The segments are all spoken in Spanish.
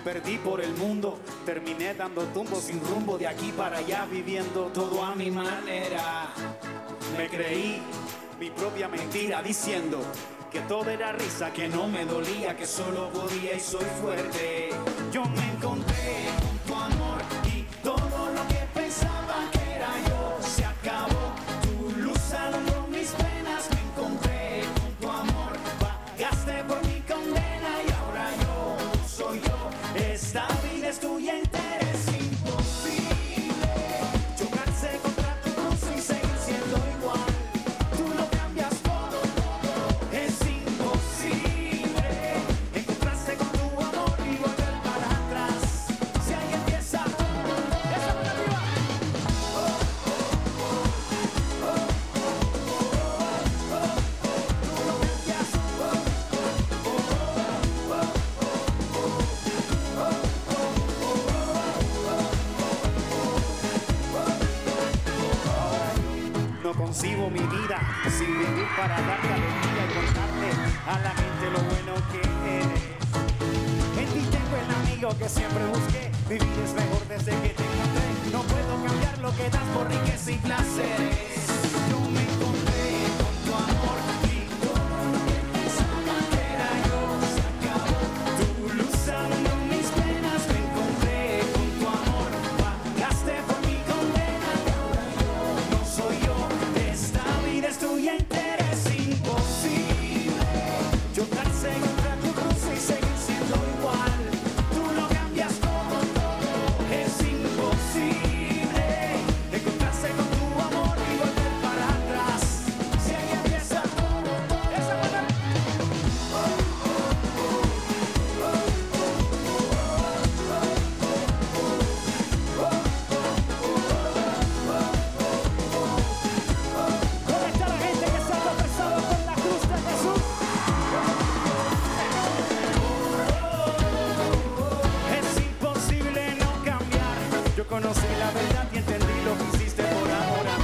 perdí por el mundo, terminé dando tumbos sin rumbo, de aquí para allá viviendo todo a mi manera. Me creí mi propia mentira diciendo que todo era risa, que no me dolía, que solo podía y soy fuerte. Yo me encontré con tu amor y todo lo que pensaba que era yo se acabó. Tu luz alumbró mis penas, me encontré con tu amor, pagaste por mi condena y ahora yo no soy yo. Esta vida es tuya entera, es imposible chocarse contra tu cruz y seguir siendo igual. Tú lo cambias todo, es imposible encontrarse con tu amor y volver para atrás. Si ahí empieza todo, esa mano arriba. Tú lo cambias No concibo mi vida sin vivir para darte alegría y contarte a la gente lo bueno que eres. En ti tengo el amigo que siempre busqué, vivir es mejor desde que te encontré. No puedo cambiar lo que das por riqueza y placeres. Yo me encontré con tu amor y todo lo que pensaba que era yo se acabó. Tu luz alumbró mis penas, me encontré con tu amor, pagaste por mi condena y ahora yo no soy yo. Esta vida es tuya entera, es imposible chocarse contra tu cruz y seguir siendo igual. Tú lo cambias todo, es imposible encontrarse con tu amor y volver para atrás. Si ahí empieza todo, esa manera. ¿Dónde está la gente que se ha tropezado con la cruz de Jesús? Es imposible no cambiar. Yo conocí la verdad y entendí lo que hiciste por ahora.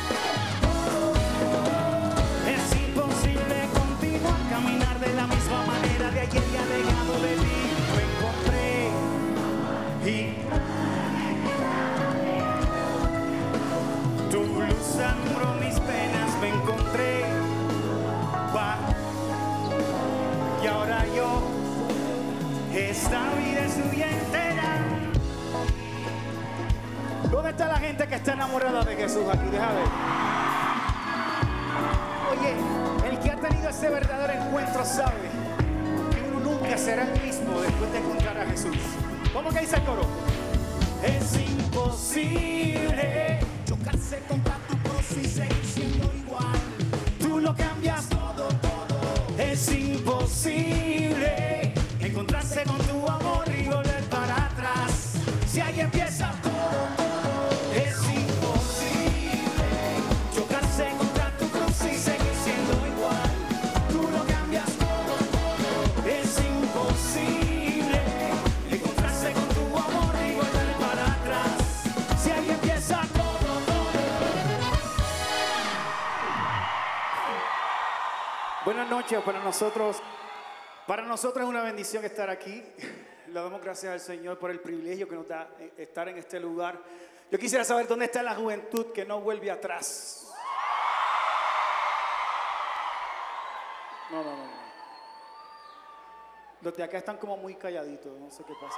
Es imposible continuar, caminar de la misma manera de ayer y alejado de ti. Me encontré y tu luz alumbró mis penas, me encontré. Y ahora yo, esta vida es tuya entera. ¿Dónde está la gente que está enamorada de Jesús aquí? Déjame ver. Oye, el que ha tenido ese verdadero encuentro sabe que uno nunca será el mismo después de encontrar a Jesús. ¿Cómo que dice el coro? Es imposible chocarse contra tu cruz y seguir siendo igual. Tú lo cambias todo, es imposible encontrarse con tu amor y volver para atrás. Si ahí empieza todo, es imposible chocarse contra tu cruz y seguir siendo igual. Tú lo cambias todo, es imposible encontrarse con tu amor y volver para atrás. Si ahí empieza todo. Buenas noches para nosotros es una bendición estar aquí. Le damos gracias al Señor por el privilegio que nos da estar en este lugar. Yo quisiera saber dónde está la juventud que no vuelve atrás. No. Los de acá están como muy calladitos, no sé qué pasa.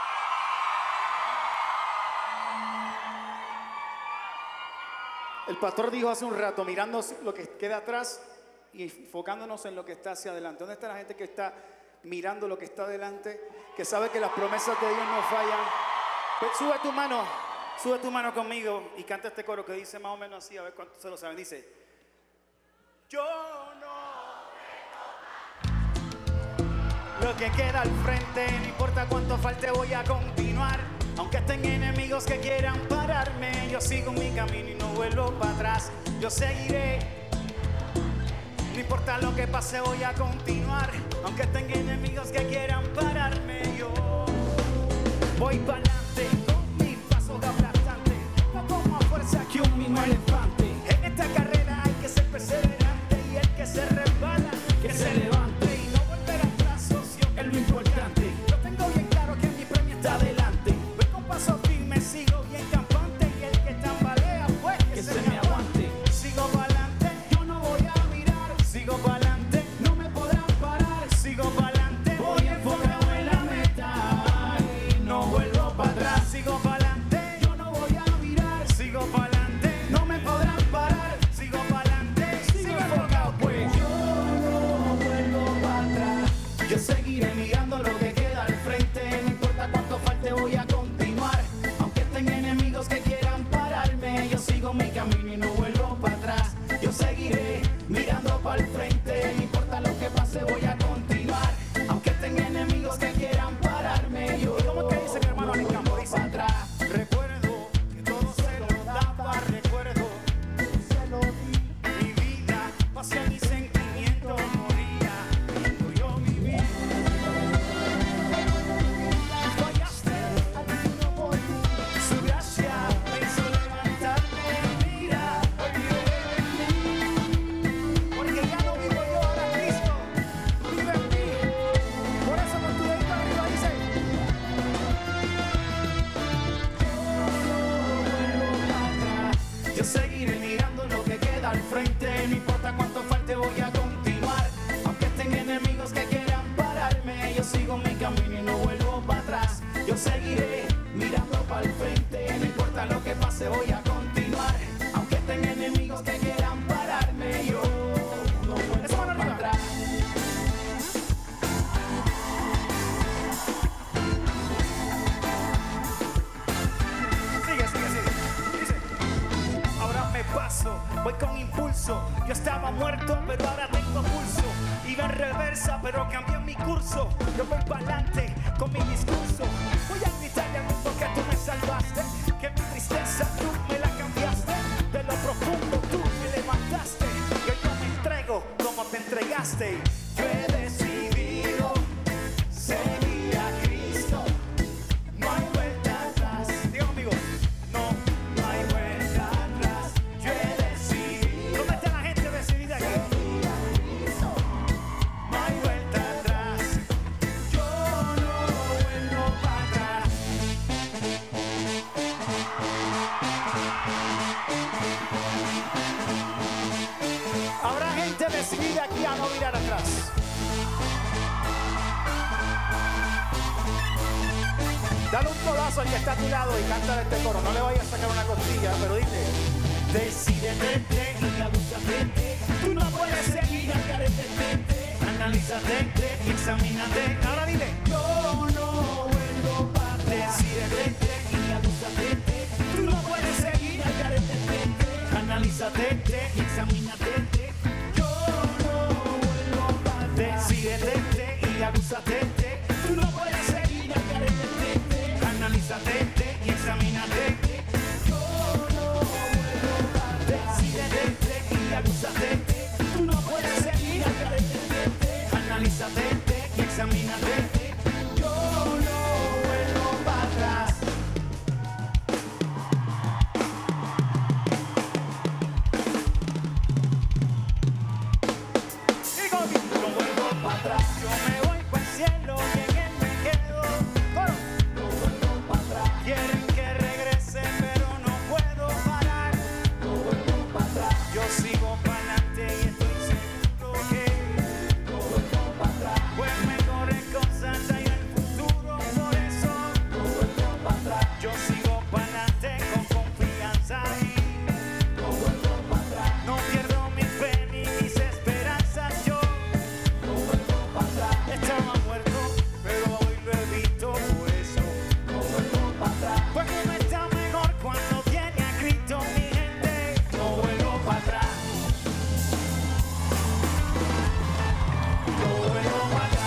El pastor dijo hace un rato, mirando lo que queda atrás y enfocándonos en lo que está hacia adelante. ¿Dónde está la gente que está mirando lo que está adelante, que sabe que las promesas de Dios no fallan? Pues sube tu mano conmigo y canta este coro que dice más o menos así, a ver cuántos se lo saben. Dice: yo no lo que queda al frente, no importa cuánto falte, voy a continuar. Aunque estén enemigos que quieran pararme, yo sigo mi camino y no vuelvo para atrás. Yo seguiré, no importa lo que pase, voy a continuar. Aunque estén enemigos que quieran pararme, yo voy para adelante con mis pasos aplastantes, no como fuerza que un mismo elefante. En esta carrera hay que ser perseverante y el que se resbala, que se levante y no volver atrás, socio, es lo importante. Yo tengo bien claro que mi Yo seguiré mirando lo que queda al frente, no importa cuánto falte, voy a continuar. Aunque tenga enemigos que quieran pararme, yo sigo mi camino y no vuelvo para atrás. Yo seguiré mirando para el frente, no importa lo que pase, voy a continuar. Aunque tenga enemigos que quieran pararme, yo ¿cómo que dice mi hermano en el campo? Dice para atrás. Recuerdo que todo se lo daba, recuerdo que se lo di. Mi vida, pasión y sentimiento moría cuando yo viví. Fallaste, alguno por mí. Su gracia me hizo levantarme. Mira, hoy vivo en mí. Porque ya no vivo yo, ahora Cristo vive en mí. Por eso con tu dedito arriba dice: yo seguiré mirando lo que queda al frente, no importa cuánto falte, voy a continuar. Aunque tenga enemigos que quieran pararme, yo sigo mi camino y no vuelvo para atrás. Yo seguiré mirando para el frente, no importa lo que pase, voy a continuar. Aunque tenga enemigos que quieran pararme, yo no vuelvo para atrás. Sigue. Dice: ahora me paso, voy con impulso. Yo estaba muerto, pero ahora tengo pulso. Iba en reversa, pero cambié mi curso. Yo voy para adelante con mi discurso. Voy a gritarle al mundo que tú me salvaste, que mi tristeza tú me la cambiaste. De lo profundo tú me levantaste. Y hoy yo me entrego como te entregaste. Yo he decidido seguir a Cristo. No hay vuelta atrás. Diga conmigo: no hay vuelta atrás. Yo he decidido. ¿Dónde está la gente decidida aquí? No hay vuelta atrás. Yo no vuelvo para atrás. Habrá gente decidida aquí a no mirar atrás. Dale un codazo al que está a tu lado y cántale este coro. No le vayas a sacar una costilla, pero dile: decídete y abúsate. Tú no puedes seguir al carete. Analízate y examínate. Ahora dile: yo no vuelvo para atrás. Decídete y abúsate. Tú no puedes seguir al carete. Analízate y examínate. Yo no vuelvo para atrás. Decídete y abúsate. Tú no puedes seguir al carete. Analízate y examínate. Yo no vuelvo para atrás. Decídete y abúsate. Tú no puedes seguir al carete. Analízate y examínate. Yo no vuelvo para atrás. Digo que no vuelvo para atrás. Yo me voy para el cielo y en él me quedo. ¡Coro! No vuelvo para atrás. Quieren que regrese, pero no puedo parar. No vuelvo para atrás. Yo sigo para adelante y estoy seguro que no vuelvo para atrás. Pues mejores cosas hay en el futuro, por eso no vuelvo para atrás. Yo sigo para adelante con confianza y no vuelvo para atrás. No pierdo mi fe ni mis esperanzas. Yo no vuelvo para atrás. Estaba muerto, pero hoy lo he visto, por eso no vuelvo para atrás. Pues uno está mejor cuando tiene a Cristo, mi gente. No vuelvo para atrás. No vuelvo para atrás.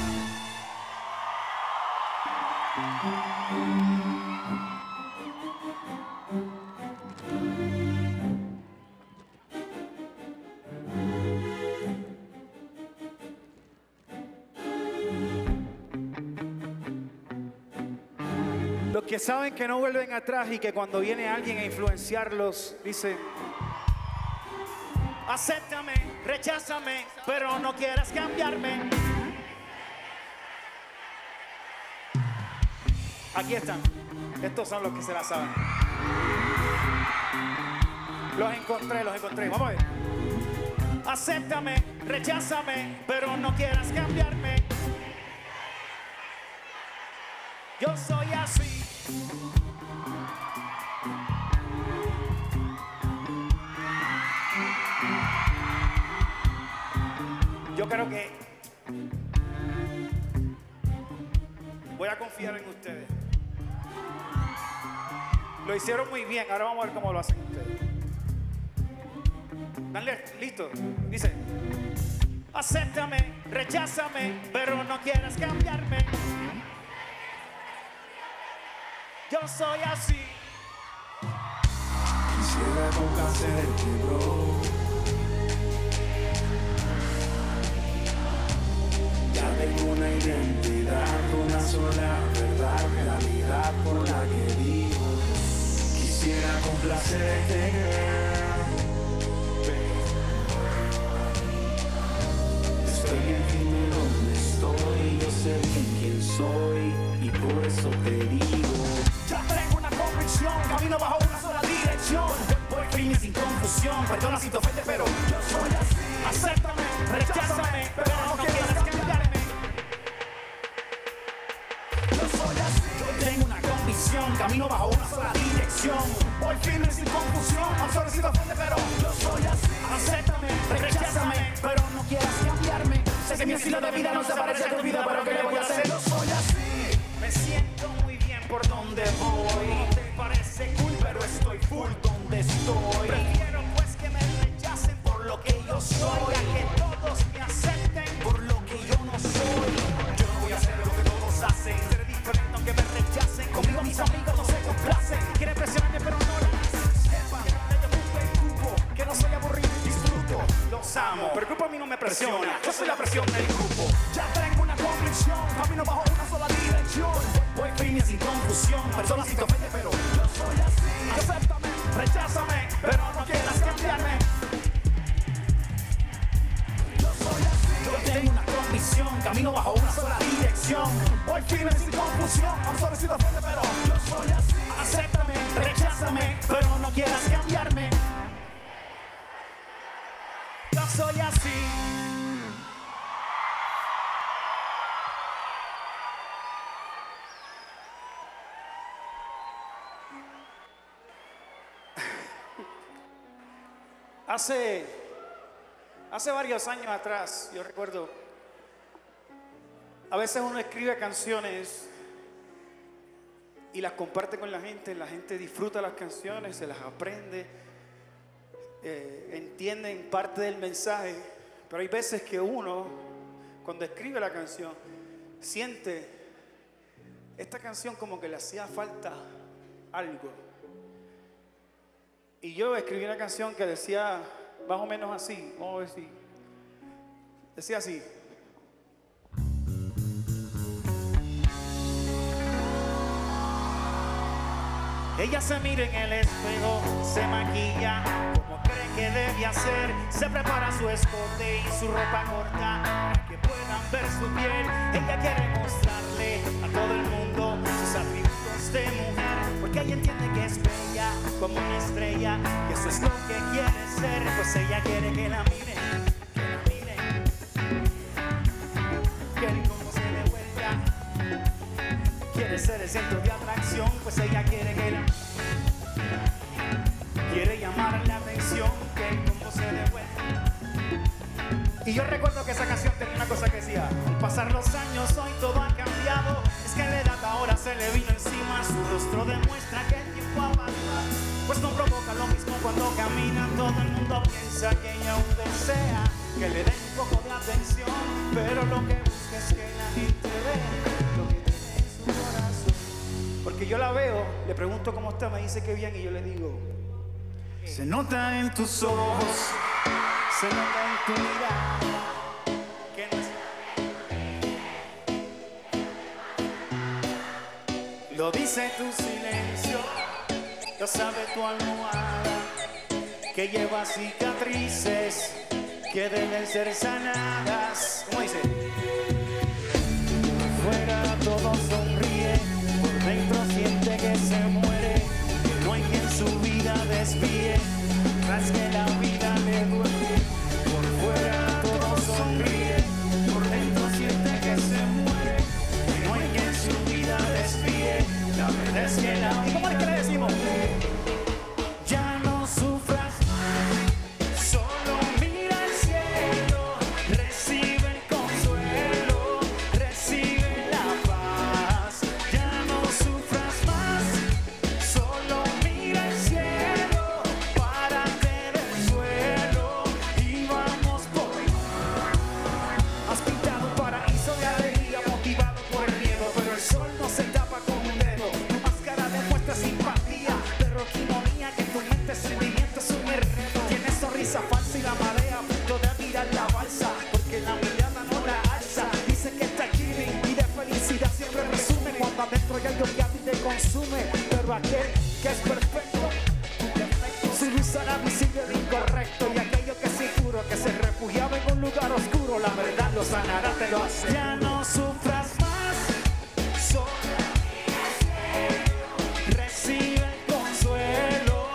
Los que saben que no vuelven atrás y que cuando viene alguien a influenciarlos, dicen: acéptame, recházame, pero no quieras cambiarme. Aquí están. Estos son los que se la saben. Los encontré. Vamos a ver. Acéptame, recházame, pero no quieras cambiarme. Yo soy así. Yo creo que Voy a confiar en ustedes. Lo hicieron muy bien. Ahora vamos a ver cómo lo hacen ustedes. Dale, listo. Dice: acéptame, recházame, pero no quieras cambiarme. Yo soy así. Quisiera complacerte, bro. Ya tengo una identidad, una sola verdad, realidad por la que vivo. Quisiera complacerte, girl. Estoy bien firme donde estoy, yo sé bien quién soy y por eso te digo. Ya tengo una convicción, camino bajo una sola dirección. Voy firme sin confusión, perdona si te ofende, pero yo soy así. Acéptame, recházame, pero no quieras cambiarme. Yo soy así. Yo tengo una convicción, camino bajo una sola dirección. Voy firme sin confusión, perdona si te ofende, pero yo soy así. Acéptame, recházame, pero no quieras cambiarme. Sé que mi estilo de vida no se parece a tu vida, pero ¿qué le voy a hacer? Yo soy así. Me siento muy bien por donde voy. No te parece cool, pero estoy full donde estoy. Prefiero pues que me rechacen por lo que yo soy, a que todos me acepten por lo que yo no soy. Yo no voy a hacer lo que todos hacen, seré diferente aunque me rechacen. Conmigo mis amigos no se complacen, quieren presionarme pero no lo hacen. Sepan que yo busco el grupo, que no soy aburrido y disfruto. Los amo, pero el grupo a mí no me presiona, yo soy la presión del grupo. Ya tengo una convicción, camino bajo una sola dirección. Voy firme sin confusión, personas si te ofende, pero yo soy así. Acéptame, recházame, pero no quieras cambiarme. Yo soy así. Yo tengo una convicción, camino bajo una sola dirección. Voy firme sin confusión, I'm sorry si te ofende, pero yo soy así. Acéptame, recházame, pero no quieras cambiarme. Yo soy así. Hace varios años atrás, yo recuerdo, a veces uno escribe canciones y las comparte con la gente disfruta las canciones, se las aprende, entienden parte del mensaje, pero hay veces que uno, cuando escribe la canción, siente esta canción como que le hacía falta algo. Y yo escribí una canción que decía más o menos así, vamos a ver si. Decía así. Ella se mira en el espejo, se maquilla como cree que debe hacer. Se prepara su escote y su ropa corta para que puedan ver su piel. Ella quiere mostrarle a todo el mundo sus atributos de mujer, porque ella entiende que es bella como una estrella, y eso es lo que quiere ser. Pues ella quiere que la miren, quiere cómo se le vuelva. Quiere ser el centro de atracción, pues ella quiere que la... Quiere llamar la atención, que cómo se le vuelva. Y yo recuerdo que esa canción tenía una cosa que decía: al pasar los años hoy todo ha cambiado. Es que la edad ahora se le vino encima. Su rostro demuestra que el tiempo ha pasado, pues no provoca lo mismo cuando camina. Todo el mundo piensa que ella aún desea que le den un poco de atención, pero lo que busca es que la gente vea lo que tiene en su corazón. Porque yo la veo, le pregunto cómo está, me dice que bien, y yo le digo: se nota en tus ojos, se nota en tu mirada que no es... Lo dice tu silencio, lo sabe tu almohada, que lleva cicatrices que deben ser sanadas. ¿Cómo dice? Fuera todo sonríe, por dentro siente que se muere, que no hay quien su vida desvíe, tras que la vida le duele. Por fuera todo sonríe, por dentro siente que se muere, que no hay quien su vida desvíe. La verdad es que la vida... ¿Cómo es que le decimos? Ya no sufras, solo mira al cielo, recibe el consuelo, recibe la paz. refugiado en un lugar oscuro, la verdad lo sanará, te lo aseguro. Ya no sufras más, solo recibe el consuelo.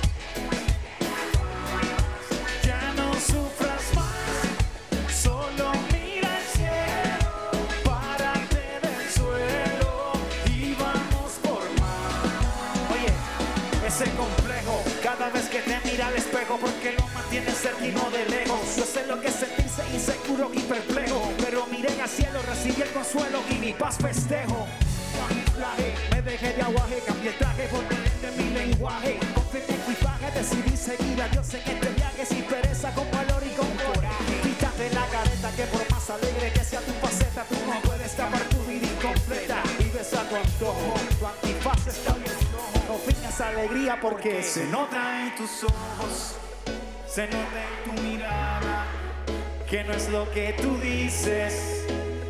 Ya no sufras más, solo mira el cielo, párate del suelo y vamos por más. Oye, ese complejo cada vez que te mira al espejo, porque lo mantienes cerca y no de lejos. Yo sé lo que es sentirse inseguro y perplejo, pero miré al cielo, recibí el consuelo y mi paz festejo. Me dejé de aguaje, cambié el traje por de mi lenguaje. Confié en equipaje, decidí seguir a Dios en este viaje sin pereza, como el oro y con coraje. Quítate la careta, que por más alegre que sea tu faceta, tú no puedes tapar tu vida incompleta. Vives a tu antojo, tu antifaz está bien flojo. No finjas alegría porque se nota en tus ojos, se nota en tu mirada, que no es lo que tú dices.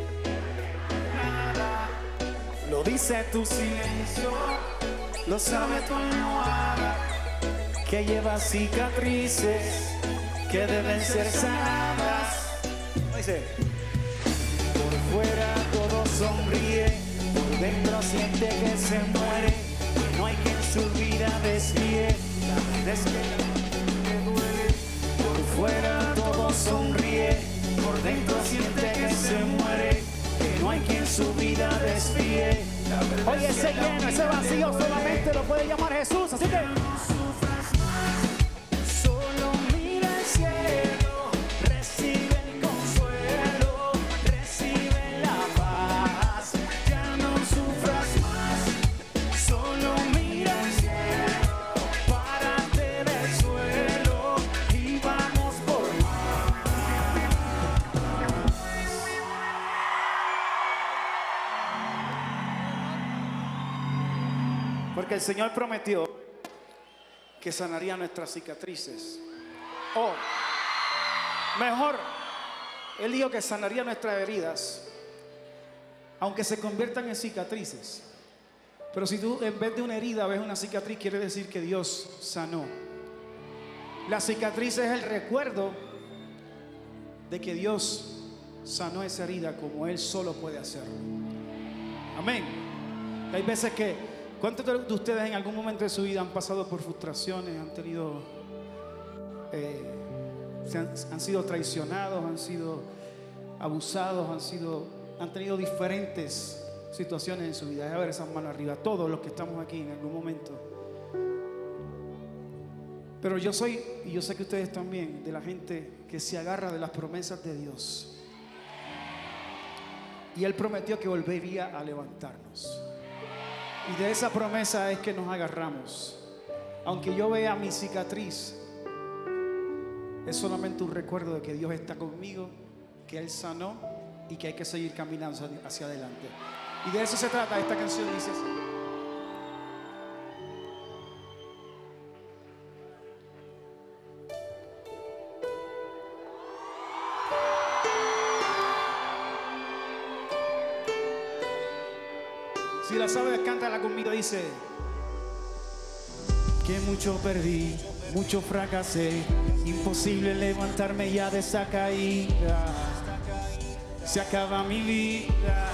Nada, lo dice tu silencio, lo sabe tu almohada, que lleva cicatrices que deben ser sanadas. Dice, por fuera todo sonríe, por dentro siente que se muere, que no hay quien su vida desvíe, que duele. Por fuera todo sonríe, por dentro siente que se muere, que no hay quien su vida desvíe. Oye, ese lleno, ese vacío solamente lo puede llamar Jesús, así que no sufras más, solo mira el cielo, recibe el consuelo, recibe la paz. Ya no sufras más, solo mira el cielo, párate del suelo y vamos por más. Porque el Señor prometió que sanaría nuestras cicatrices. O mejor, Él dijo que sanaría nuestras heridas, aunque se conviertan en cicatrices. Pero si tú en vez de una herida ves una cicatriz, quiere decir que Dios sanó. La cicatriz es el recuerdo de que Dios sanó esa herida como Él solo puede hacerlo. Amén. Hay veces que, ¿cuántos de ustedes en algún momento de su vida han pasado por frustraciones, han tenido, han sido traicionados, han sido abusados, han tenido diferentes situaciones en su vida? A ver esas manos arriba, todos los que estamos aquí en algún momento. Pero yo soy, y yo sé que ustedes también, de la gente que se agarra de las promesas de Dios. Y Él prometió que volvería a levantarnos. Y de esa promesa es que nos agarramos. Aunque yo vea mi cicatriz, es solamente un recuerdo de que Dios está conmigo, que Él sanó y que hay que seguir caminando hacia adelante. Y de eso se trata esta canción, dice así. Si la sabes, cántala conmigo, dice: que mucho perdí, mucho fracasé, imposible levantarme ya de esa caída. Se acaba mi vida,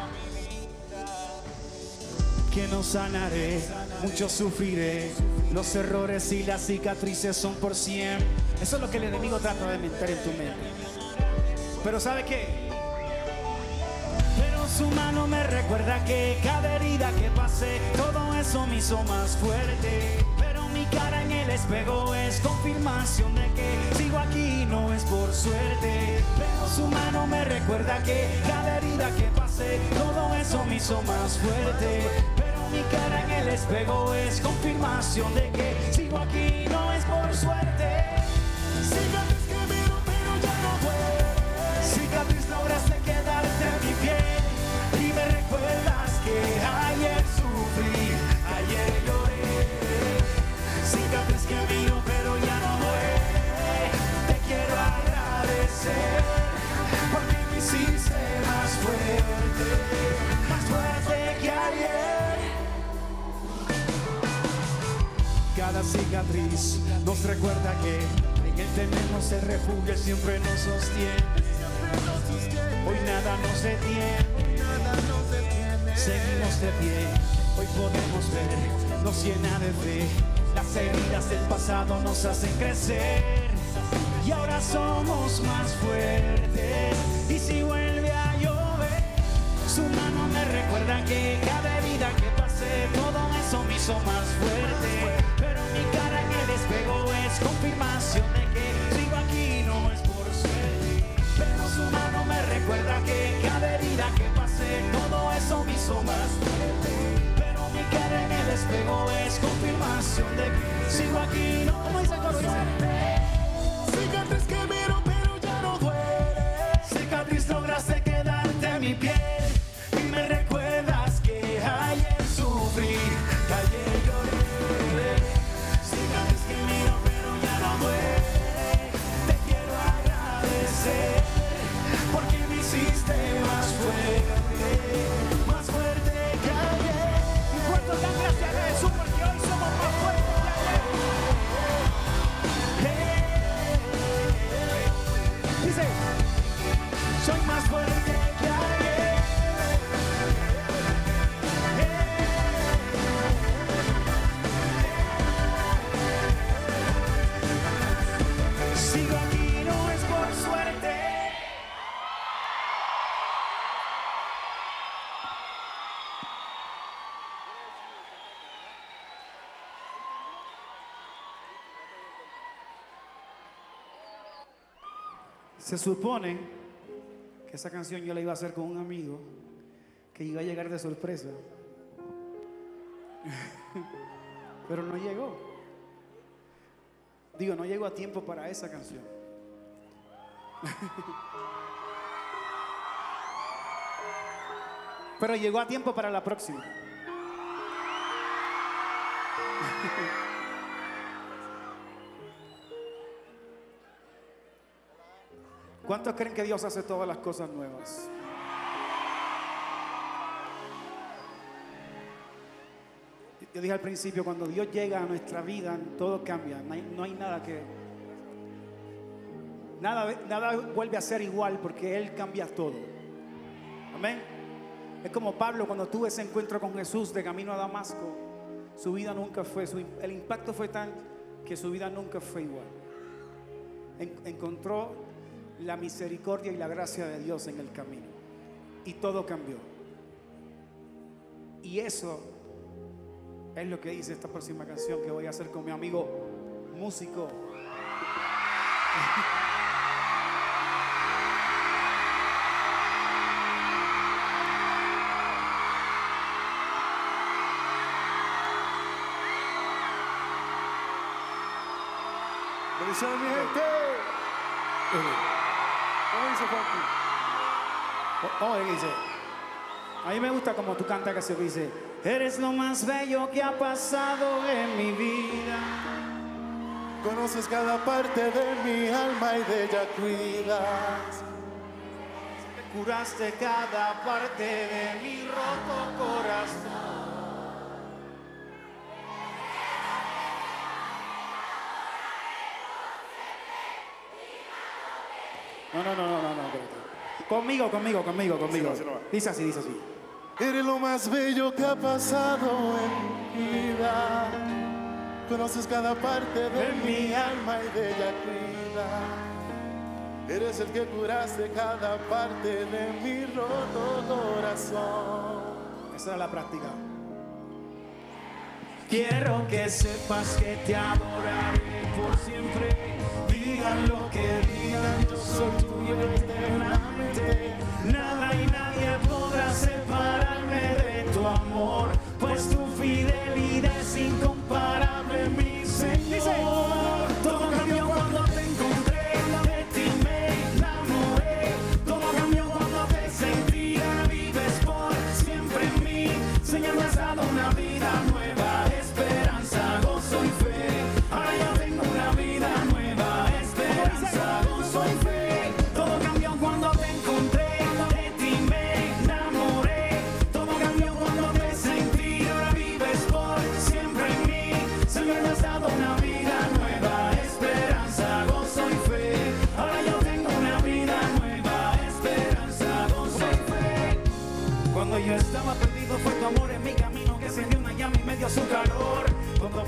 que no sanaré, mucho sufriré. Los errores y las cicatrices son por siempre. Eso es lo que el enemigo trata de meter en tu mente. Pero ¿sabe qué? Su mano me recuerda que cada herida que pasé, todo eso me hizo más fuerte. Pero mi cara en el espejo es confirmación de que sigo aquí, no es por suerte. Pero su mano me recuerda que cada herida que pasé, todo eso me hizo más fuerte. Pero mi cara en el espejo es confirmación de que sigo aquí, no es por suerte. Cicatriz que miro pero ya no duele, cicatriz lograste quedarte en mi piel. Y me recuerdas que ayer sufrí, ayer lloré. Cicatriz que vino pero ya no duele. Te quiero agradecer porque me hiciste más fuerte que ayer. Cada cicatriz nos recuerda que en el tenemos el refugio, Él siempre nos sostiene. Hoy nada nos detiene, seguimos de pie. Hoy podemos ver, nos llena de fe. Las heridas del pasado nos hacen crecer y ahora somos más fuertes. Y si vuelve a llover, su mano me recuerda que cada herida que pasé, todo eso me hizo más fuerte. Pero mi cara en el espejo es confirmación de que sigo aquí, no es por suerte. Pero su mano me recuerda que cada herida que pasé, todo eso me hizo más fuerte. Pero mi cara en el espejo es confirmación de que sigo aquí, no es por suerte. Cicatriz que miro pero ya no duele. Cicatriz lograste quedarte en mi piel y me recuerdas que ayer sufrí, que ayer lloré. Cicatriz que miro pero ya no duele. Te quiero agradecer porque me hiciste más fuerte que ayer. Y cuánto dan gracias a Jesús porque hoy somos más fuertes que ayer. Dice, soy más fuerte que ayer. Sigo aquí, no es por suerte. Se supone que esa canción yo la iba a hacer con un amigo que iba a llegar de sorpresa. Pero no llegó. Digo, no llegó a tiempo para esa canción. Pero llegó a tiempo para la próxima. ¿Cuántos creen que Dios hace todas las cosas nuevas? Yo dije al principio, cuando Dios llega a nuestra vida, todo cambia. No hay nada que... Nada vuelve a ser igual porque Él cambia todo. Amén. Es como Pablo cuando tuvo ese encuentro con Jesús de camino a Damasco. Su vida nunca fue... el impacto fue tan que su vida nunca fue igual. Encontró la misericordia y la gracia de Dios en el camino y todo cambió. Y eso es lo que dice esta próxima canción que voy a hacer con mi amigo músico. Bendiciones, mi gente. ¿Cómo dice Juanqui? ¿Cómo dice? A mí me gusta como tú cantas canción que dice: eres lo más bello que ha pasado en mi vida. Conoces cada parte de mi alma y de ella cuidas. Curaste cada parte de mi roto corazón. No, espérate. Conmigo. Así no va. Dice así. Eres lo más bello que ha pasado en mi vida. Conoces cada parte de mi alma y de ella cuidas. Eres el que curaste cada parte de mi roto corazón. Esa era la práctica. Quiero que sepas que te adoraré por siempre. Digan lo que digan, yo soy tuyo eternamente. Nada y nadie podrá separarme de tu amor, pues tu fidelidad es incomparable, mi Señor. Todo cambió cuando te encontré, de ti me enamoré. Todo cambió cuando te sentí, vives por siempre en mí. Señor, me has dado una vida nueva, esperanza, gozo y fe. Ahora yo tengo una vida nueva, esperanza, gozo y fe.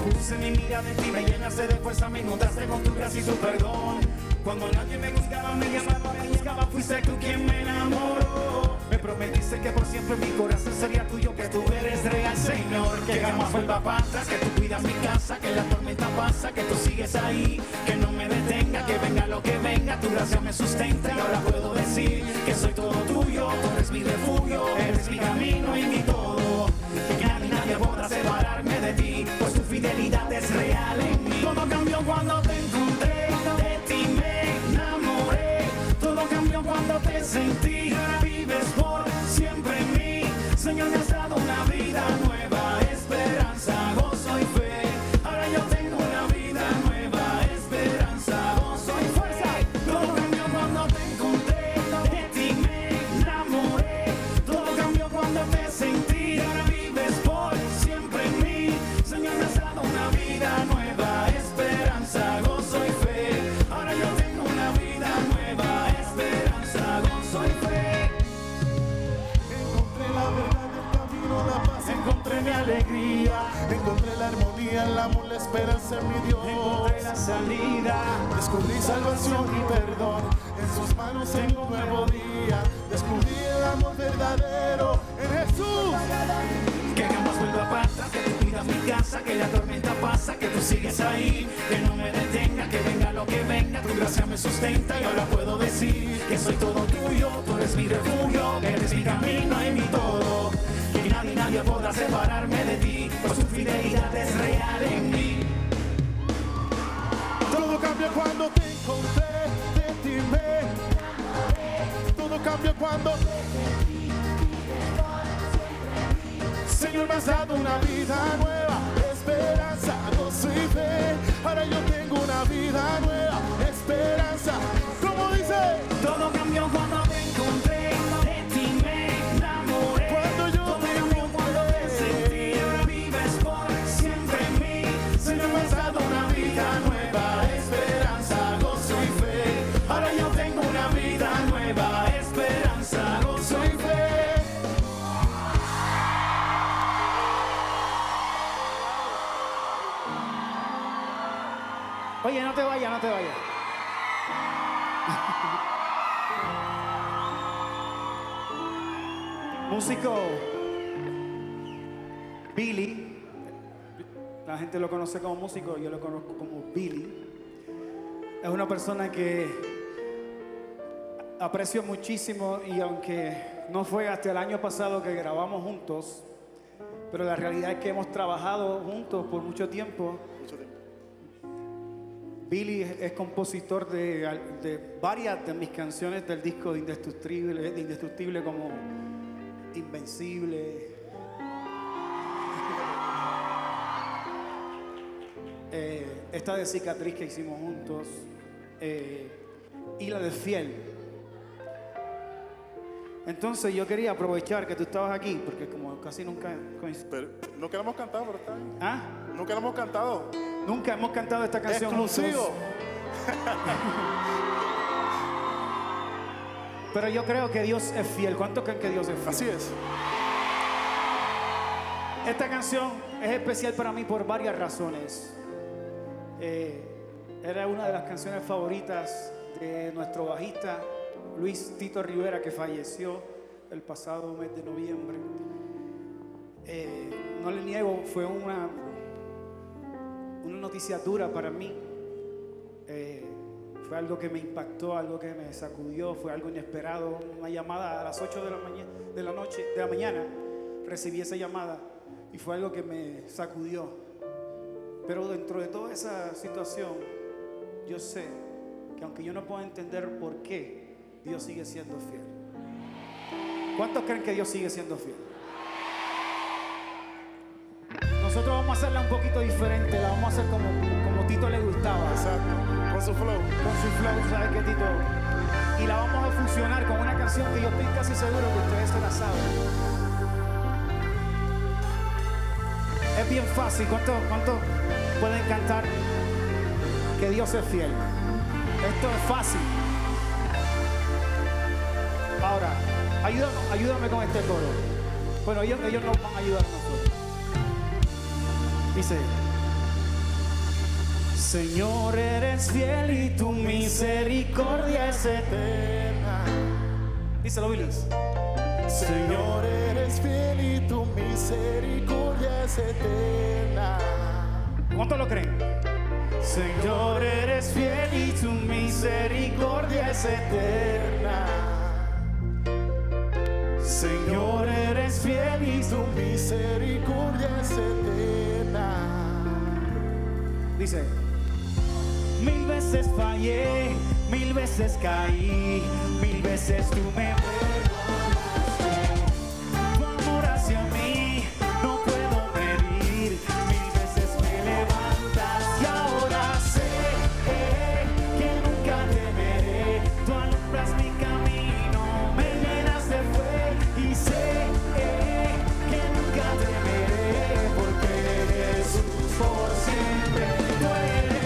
puse mi mirada en ti, me llenaste de fuerza, me inundaste con tu gracia y tu perdón. Cuando nadie me juzgaba, me llamaba, me buscaba, fuiste tú quien me enamoró. Me prometiste que por siempre mi corazón sería tuyo, que tú eres real, Señor. Que jamás vuelva para atrás, que tú cuidas mi casa, que la tormenta pasa, que tú sigues ahí, que no me detenga, que venga lo que venga, tu gracia me sustenta. Y ahora puedo decir que soy todo tuyo, tú eres mi refugio, eres mi camino y mi todo. Que nadie podrá separarme de ti, pues tu fidelidad es real en mí. Todo cambió cuando te encontré, de ti me enamoré. Todo cambió cuando te sentí, vives por siempre en mí. Señor, me has dado una vida nueva, esperanza, gozo y fe. Ahora yo tengo una vida nueva, esperanza, gozo y fuerza. Todo cambió cuando te encontré, de ti me enamoré. Todo cambió cuando te sentí, ahora vives por siempre en mí. Señor, me has dado una vida nueva, esperanza, gozo y fe. Ahora yo tengo una vida nueva, esperanza, gozo y fe. Encontré la verdad, el camino, la paz. Encontré mi alegría, Encontré la armonía, el amor, la esperanza en mi Dios. encontré la salida. Descubrí salvación y perdón. En sus manos tengo un nuevo día. Descubrí el amor verdadero en Jesús. Que jamás vuelva para atrás, que tú cuidas mi casa, que la tormenta pasa, que tú sigues ahí, que no me detenga, que venga lo que venga, tu gracia me sustenta y ahora puedo decir que soy todo tuyo, tú eres mi refugio, eres mi camino y mi todo. Que nadie podrá separarme de ti, pues tu fidelidad es real en mí. Todo cambia cuando te encontré, de ti me. Todo cambia cuando Señor, me has dado una vida nueva, esperanza, gozo y fe. Ahora yo tengo una vida nueva, esperanza. ¿Cómo dice? Todo cambió cuando te encontré, de ti me enamoré. Cuando yo Todo te cambió cuando te encontré. sentí, ahora vives por siempre en mí. Señor, me has dado una vida nueva, esperanza, gozo y fe. Ahora yo tengo una vida nueva, esperanza, gozo y fe. Oye, no te vayas, no te vayas. Músico Billy, la gente lo conoce como músico, yo lo conozco como Billy. Es una persona que aprecio muchísimo y aunque no fue hasta el año pasado que grabamos juntos, pero la realidad es que hemos trabajado juntos por mucho tiempo. Billy es compositor de varias de mis canciones del disco de Indestructible como Invencible, esta de Cicatriz que hicimos juntos, y la de Fiel. Entonces yo quería aprovechar que tú estabas aquí, porque como casi nunca coincidimos. Pero nunca la hemos cantado, pero está bien. ¿Ah? Nunca la hemos cantado. Nunca hemos cantado esta canción Exclusivo. juntos. Pero yo creo que Dios es fiel. ¿Cuántos creen que Dios es fiel? Así es. Esta canción es especial para mí por varias razones. Era una de las canciones favoritas de nuestro bajista Luis Tito Rivera, que falleció el pasado mes de noviembre. No le niego, fue una noticia dura para mí. Fue algo que me impactó, algo que me sacudió, fue algo inesperado. Una llamada a las 8 de la mañana, recibí esa llamada y fue algo que me sacudió. Pero dentro de toda esa situación, yo sé que aunque yo no puedo entender por qué, Dios sigue siendo fiel. ¿Cuántos creen que Dios sigue siendo fiel? Nosotros vamos a hacerla un poquito diferente, la vamos a hacer como Tito le gustaba. Exacto. Con su flow. Con su flow, ¿sabes qué, Tito? Y la vamos a fusionar con una canción que yo estoy casi seguro que ustedes se la saben. Es bien fácil. ¿Cuántos pueden cantar que Dios es fiel? Esto es fácil. Ahora, ayúdame con este coro. Bueno, ellos nos van a ayudar a nosotros. Dice: Señor, eres fiel y tu misericordia es eterna. Díselo, Willis. Señor, eres fiel y tu misericordia es eterna. ¿Cuántos lo creen? Señor, eres fiel y tu misericordia es eterna. Señor, eres fiel y tu Misericordia es eterna. Dice: mil veces fallé, mil veces caí, mil veces tú me perdonaste. Tu amor hacia mí no puedo medir, mil veces me levantas y ahora sé que nunca temeré. Tú alumbras mi camino, me llenas de fe y sé que nunca temeré, porque Jesús por siempre tú eres.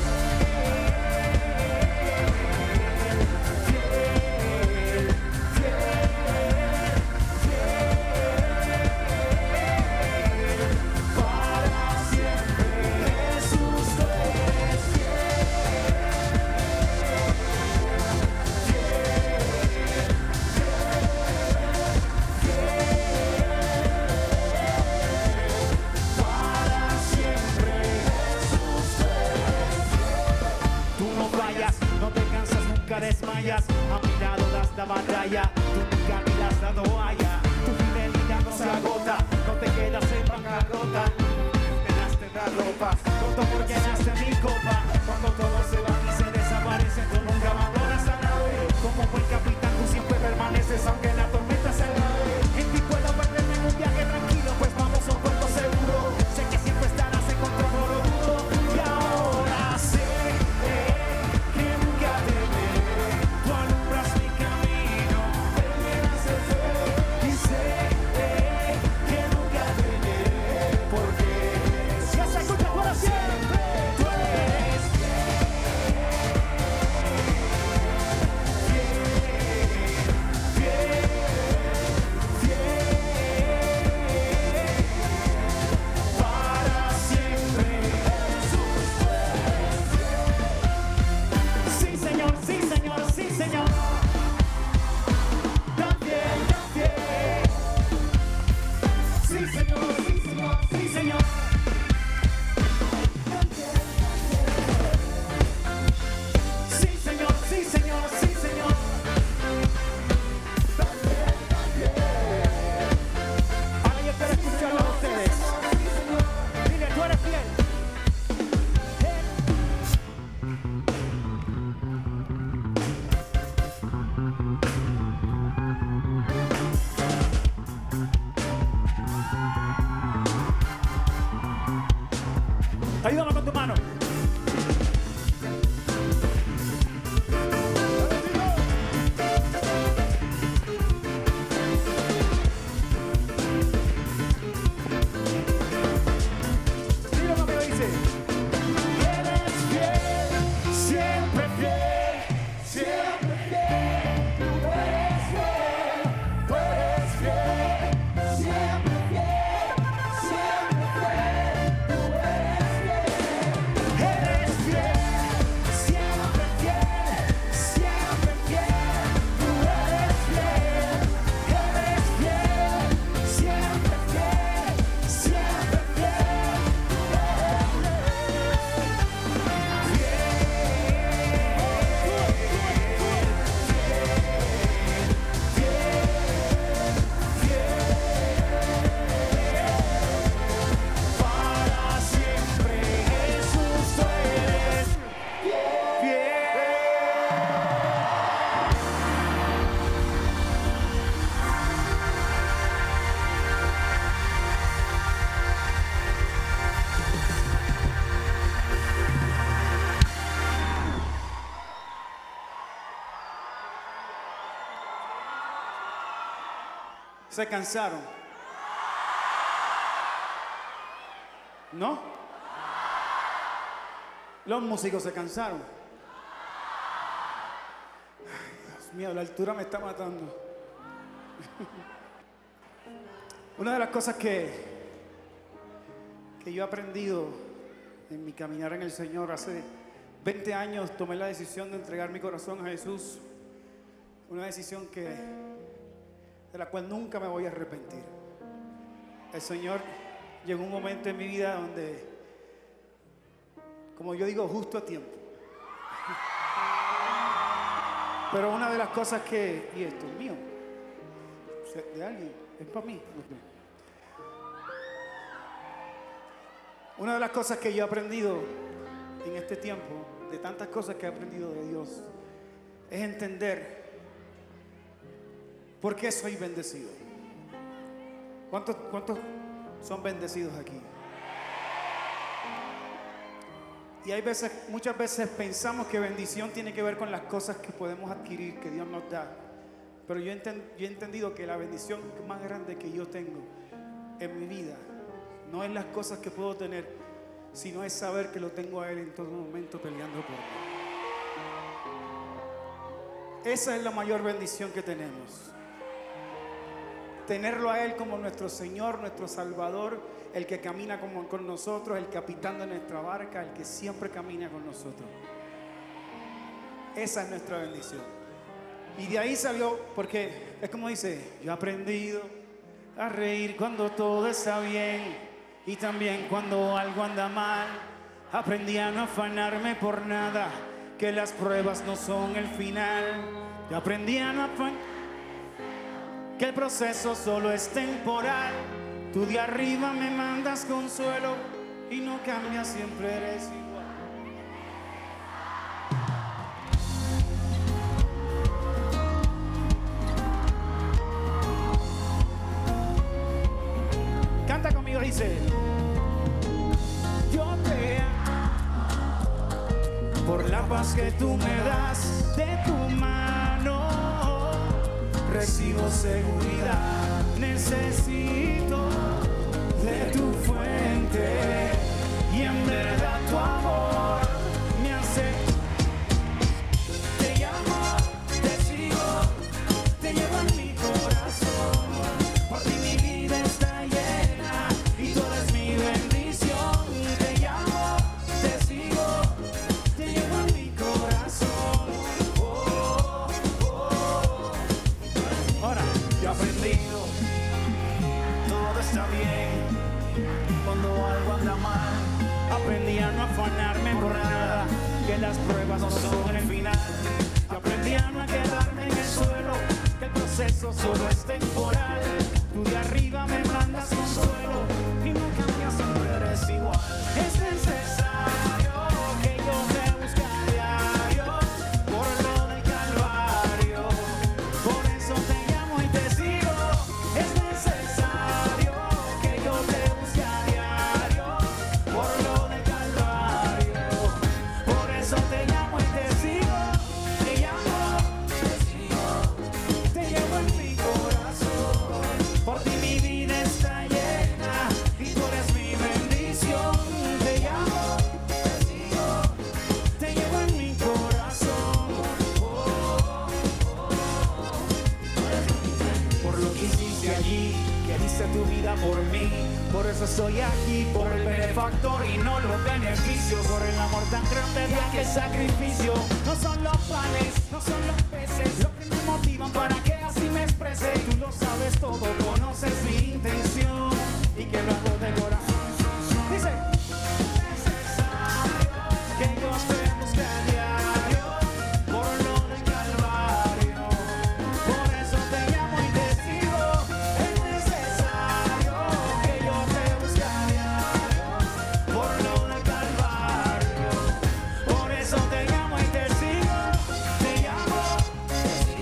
Desmayas, a mi lado das la batalla, tú nunca me has dado toalla, tu fidelidad no se agota, no te quedas en bancarrota, me daste la ropa, con tu amor llenaste mi copa, cuando todos se van y se desaparecen, tú nunca abandonas a nadie, como buen capitán tú siempre permaneces, aunque la tormenta se agrave, en ti puedo perderme en un viaje tranquilo, pues vamos a un puerto seguro, sé que siempre estarás en contra de lo duro, y ahora sé que nunca te tú alumbras mi camino, me llenas de fe y sé que nunca temeré, porque ya se escucha para siempre. Tú eres fiel, para siempre. Jesús, sí Señor, sí Señor, sí Señor. Tan fiel, sí Señor, sí Señor, sí Señor. Sí Señor, sí Señor, sí Señor. Ahora yo quiero escucharlo a ustedes. Dile, tú eres fiel. Ayúdame con tu mano. Dile lo que me dice. Eres fiel, siempre fiel, siempre fiel. Tú eres fiel, tú eres fiel, siempre fiel, siempre fiel. Tú eres fiel. Eres fiel, siempre fiel, siempre fiel. Tú eres fiel, eres fiel, siempre fiel, siempre fiel. Para siempre, Jesús, tú eres fiel. Se cansaron, ¿no? Los músicos se cansaron. Ay, Dios mío, la altura me está matando. Una de las cosas que yo he aprendido en mi caminar en el Señor. Hace 20 años tomé la decisión de entregar mi corazón a Jesús. Una decisión de la cual nunca me voy a arrepentir. El Señor llegó un momento en mi vida donde, como yo digo, justo a tiempo. Pero una de las cosas que, y esto es mío, de alguien, es para mí. Una de las cosas que yo he aprendido en este tiempo, de tantas cosas que he aprendido de Dios, es entender por qué soy bendecido. ¿Cuántos son bendecidos aquí? Y hay veces, muchas veces pensamos que bendición tiene que ver con las cosas que podemos adquirir, que Dios nos da. Pero yo he entendido que la bendición más grande que yo tengo en mi vida no es las cosas que puedo tener, sino es saber que lo tengo a Él en todo momento peleando por mí. Esa es la mayor bendición que tenemos. Tenerlo a Él como nuestro Señor, nuestro Salvador, el que camina con nosotros, el capitán de nuestra barca, el que siempre camina con nosotros. Esa es nuestra bendición. Y de ahí salió, porque es como dice, yo he aprendido a reír cuando todo está bien y también cuando algo anda mal. Aprendí a no afanarme por nada, que las pruebas no son el final. Yo aprendí a no afanarme, que el proceso solo es temporal. Tú de arriba me mandas consuelo y no cambias, siempre eres igual. Canta conmigo, dice: yo te amo por la paz que tú me das, de tu mano recibo seguridad, necesito de tu fuente y en verdad tu amor me hace. Te llamo, te sigo, te llevo en mi corazón, por ti mi vida está llena y tú eres mi bendición. Te llamo, te sigo, te llevo en mi corazón. Oh, oh, oh. Ahora, yo he aprendido, todo está bien cuando algo anda mal. Aprendí a no afanarme por nada, que las pruebas no son el final. Yo aprendí a no quedarme en el suelo, que el proceso solo es temporal. Tú de arriba me mandas consuelo y no cambias, siempre eres igual. Es necesario que yo te busque a diario por lo del Calvario. Por eso te llamo y te sigo. Es necesario que yo te busque a diario por lo del Calvario. Por eso te llamo y te sigo. Te llamo, te sigo, te llevo en mi corazón. Por ti mi vida está llena y tú eres mi bendición. Te llamo, te sigo, te llevo en mi corazón. Oh, oh, oh. Por lo que hiciste allí, que diste tu vida por mí. Por eso estoy aquí, por el benefactor y no los beneficios. Por el amor tan grande de aquel sacrificio. No son los panes, no son los peces lo que me motivan para que así me exprese. Tú lo sabes todo, conoces mi intención y que lo hago de corazón. Dice: que yo te busque a diario por lo del Calvario. Por eso te llamo y te sigo. Es necesario que yo te busque a diario por lo del Calvario. Por eso te llamo y te sigo. Te llamo, te sigo.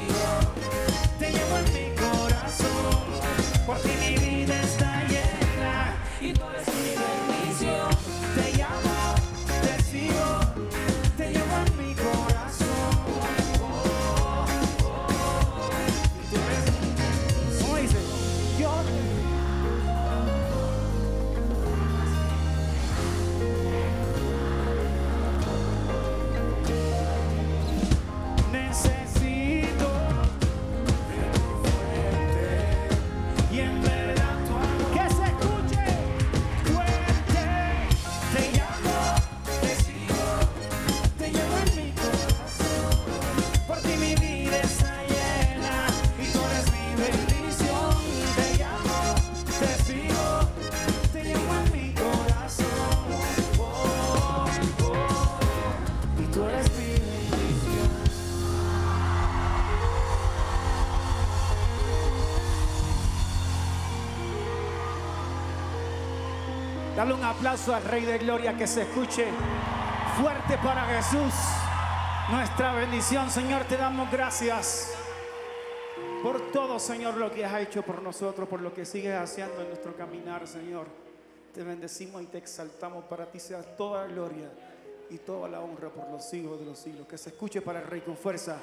Dale un aplauso al Rey de Gloria, que se escuche fuerte para Jesús. Nuestra bendición, Señor, te damos gracias por todo, Señor, lo que has hecho por nosotros, por lo que sigues haciendo en nuestro caminar, Señor. Te bendecimos y te exaltamos. Para ti sea toda la gloria y toda la honra por los siglos de los siglos. Que se escuche para el Rey con fuerza.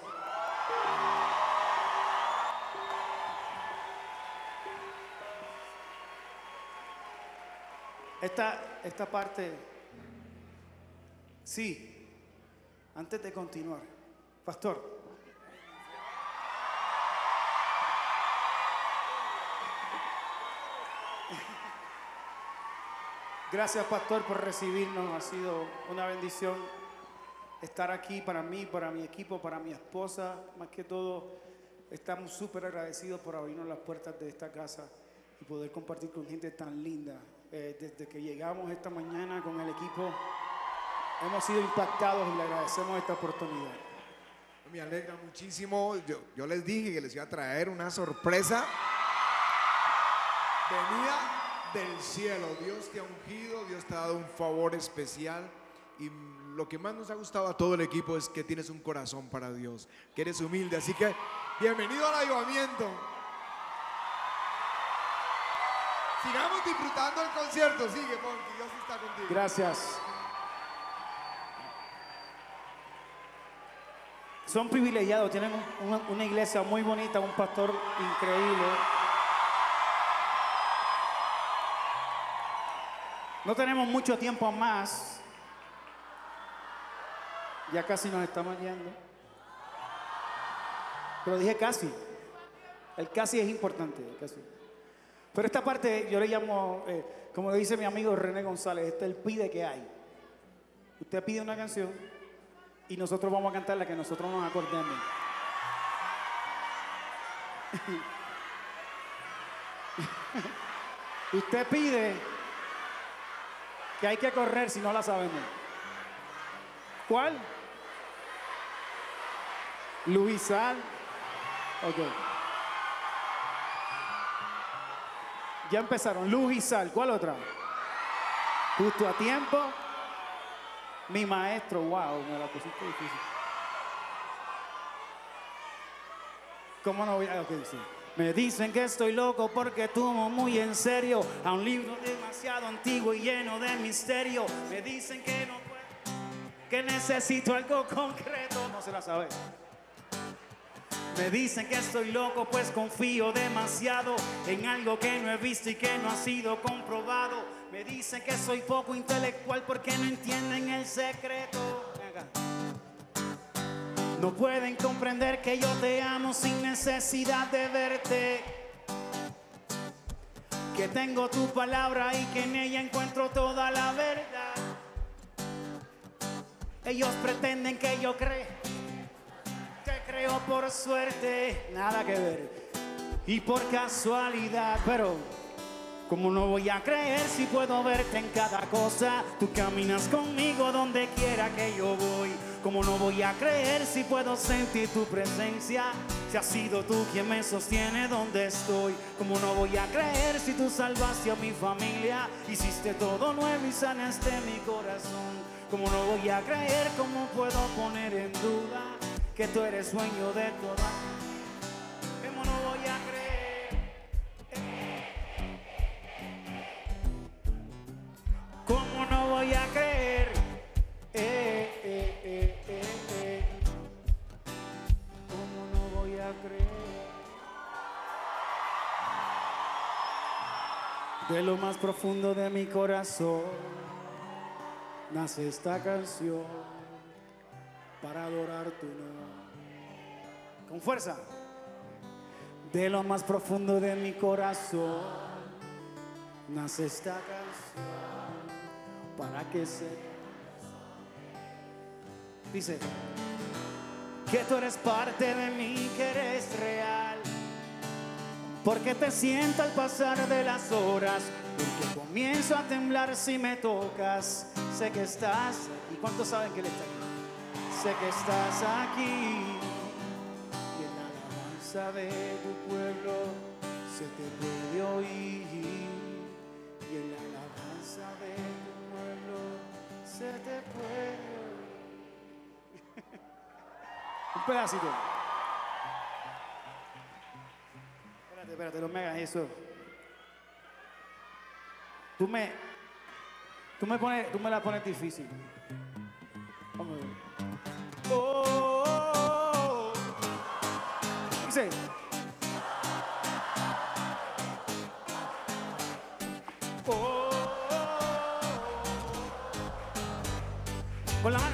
Esta parte, sí, antes de continuar, pastor. Gracias, pastor, por recibirnos. Ha sido una bendición estar aquí para mí, para mi equipo, para mi esposa. Más que todo, estamos súper agradecidos por abrirnos las puertas de esta casa y poder compartir con gente tan linda. Desde que llegamos esta mañana con el equipo, hemos sido impactados y le agradecemos esta oportunidad. Me alegra muchísimo. Yo les dije que les iba a traer una sorpresa. Venía del cielo. Dios te ha ungido, Dios te ha dado un favor especial. Y lo que más nos ha gustado a todo el equipo es que tienes un corazón para Dios, que eres humilde. Así que bienvenido al avivamiento. Sigamos disfrutando el concierto. Sigue, Ponky, Dios está contigo. Gracias. Son privilegiados, tienen una iglesia muy bonita, un pastor increíble. No tenemos mucho tiempo más. Ya casi nos estamos yendo. Pero dije casi. El casi es importante, el casi. Pero esta parte yo le llamo, como dice mi amigo René González, este es el pide que hay. Usted pide una canción y nosotros vamos a cantar la que nosotros nos acordemos. Usted pide que hay que correr si no la sabemos. ¿Cuál? Luisal. Ok. Ya empezaron. Luz y Sal. ¿Cuál otra? Justo a tiempo. Mi maestro. Wow, me la pusiste difícil. ¿Cómo no voy a...? Okay, sí. Me dicen que estoy loco porque tomo muy en serio a un libro demasiado antiguo y lleno de misterio. Me dicen que no puedo, que necesito algo concreto. No se la sabe. Me dicen que estoy loco pues confío demasiado en algo que no he visto y que no ha sido comprobado. Me dicen que soy poco intelectual porque no entienden el secreto. Venga. No pueden comprender que yo te amo sin necesidad de verte, que tengo tu palabra y que en ella encuentro toda la verdad. Ellos pretenden que yo creo por suerte, nada que ver, y por casualidad, pero ¿cómo no voy a creer si puedo verte en cada cosa? Tú caminas conmigo donde quiera que yo voy. ¿Cómo no voy a creer si puedo sentir tu presencia? Si has sido tú quien me sostiene donde estoy. ¿Cómo no voy a creer si tú salvaste a mi familia? Hiciste todo nuevo y sanaste mi corazón. ¿Cómo no voy a creer? ¿Cómo puedo poner en duda que tú eres dueño de toda? ¿Cómo no voy a creer? ¿Cómo no voy a creer? ¿Cómo no voy a creer? De lo más profundo de mi corazón nace esta canción para adorar tu nombre. Con fuerza. De lo más profundo de mi corazón nace esta canción para que se... Dice que tú eres parte de mí, que eres real, porque te siento al pasar de las horas, porque comienzo a temblar si me tocas. Sé que estás aquí. ¿Cuántos saben que Él está aquí? Sé que estás aquí y en la alabanza de tu pueblo se te puede oír, y en la alabanza alabanza de tu pueblo se te puede oír. Un pedacito. Espérate, no me hagas eso. Tú me la pones difícil. Vamos a ver. Oh, oh, oh. Dice. Oh, oh, oh. Con la mano.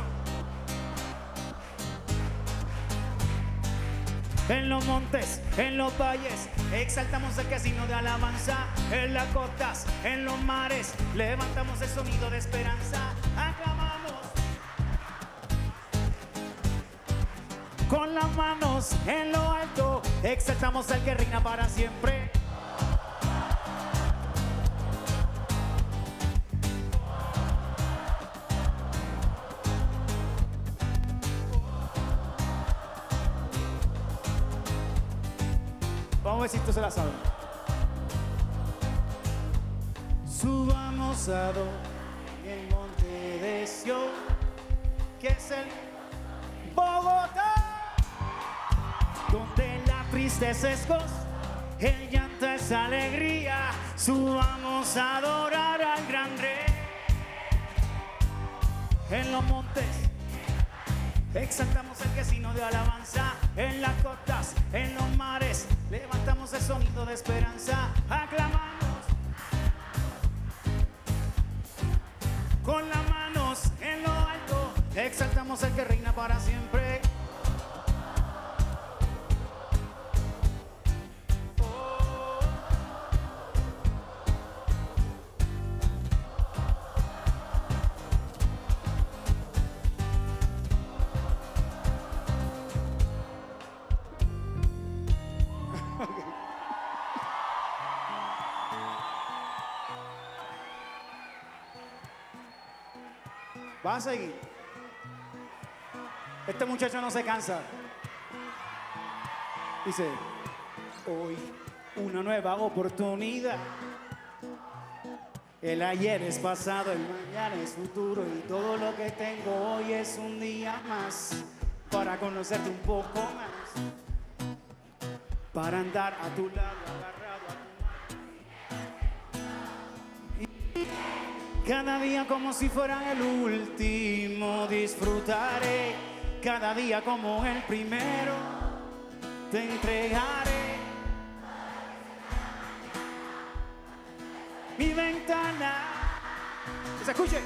En los montes, en los valles, exaltamos el signo de alabanza. En las costas, en los mares, levantamos el sonido de esperanza. Aclamamos con las manos en lo alto, exaltamos al que reina para siempre. Vamos a ver si esto se la sabe. Subamos a Adón en el monte de Sión, que es el Bogotá, donde la tristeza es gozo, el llanto es alegría. Subamos a adorar al gran rey. En los montes exaltamos el signo de alabanza. En las costas, en los mares, levantamos el sonido de esperanza. Aclamamos con las manos en lo alto, exaltamos al que reina para siempre. Va a seguir. Este muchacho no se cansa. Dice, hoy una nueva oportunidad. El ayer es pasado, el mañana es futuro, y todo lo que tengo hoy es un día más para conocerte un poco más, para andar a tu lado, agarrado a tu mano. Cada día como si fuera el último, disfrutaré cada día como el primero, te entregaré mi ventana. Que se escuche.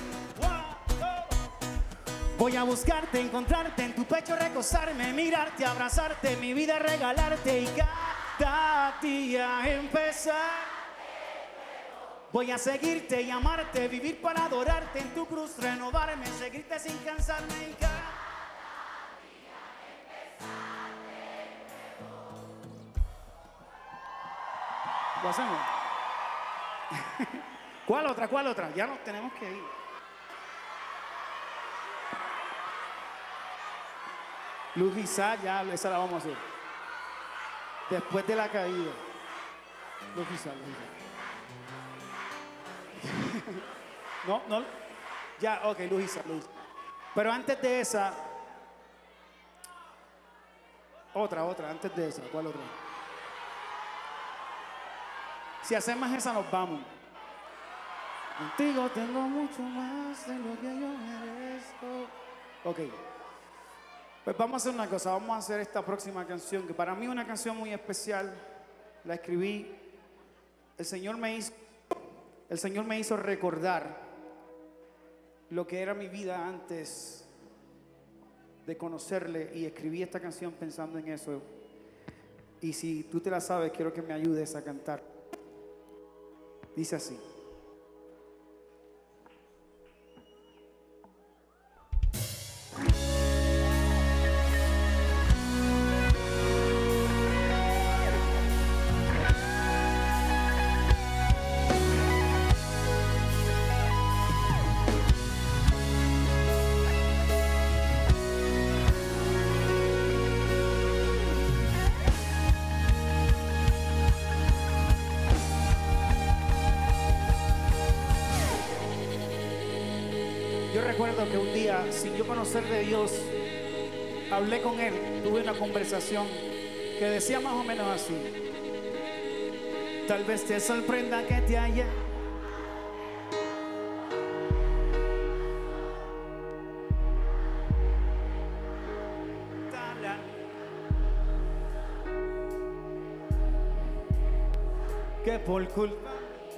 Voy a buscarte, encontrarte, en tu pecho recostarme, mirarte, abrazarte, mi vida regalarte y cada día empezar. Voy a seguirte y amarte, vivir para adorarte, en tu cruz renovarme, seguirte sin cansarme y cada día empezar. ¿Lo hacemos? ¿Cuál otra? ¿Cuál otra? Ya nos tenemos que ir. Luz y sal, ya esa la vamos a hacer. Después de la caída. Luz y sal, Luz y sal. No, no. Ya, ok, Luz y sal, Luz. Pero antes de esa. Otra, antes de esa. ¿Cuál otra? Si hacemos esa, nos vamos. Contigo tengo mucho más de lo que yo merezco. Ok. Pues vamos a hacer una cosa. Vamos a hacer esta próxima canción, que para mí es una canción muy especial. La escribí. El Señor me hizo recordar lo que era mi vida antes de conocerle, y escribí esta canción pensando en eso. Y si tú te la sabes, quiero que me ayudes a cantar. Dice así. recuerdo que un día, sin yo conocer de Dios, hablé con Él, tuve una conversación que decía más o menos así: tal vez te sorprenda que te haya que por culpa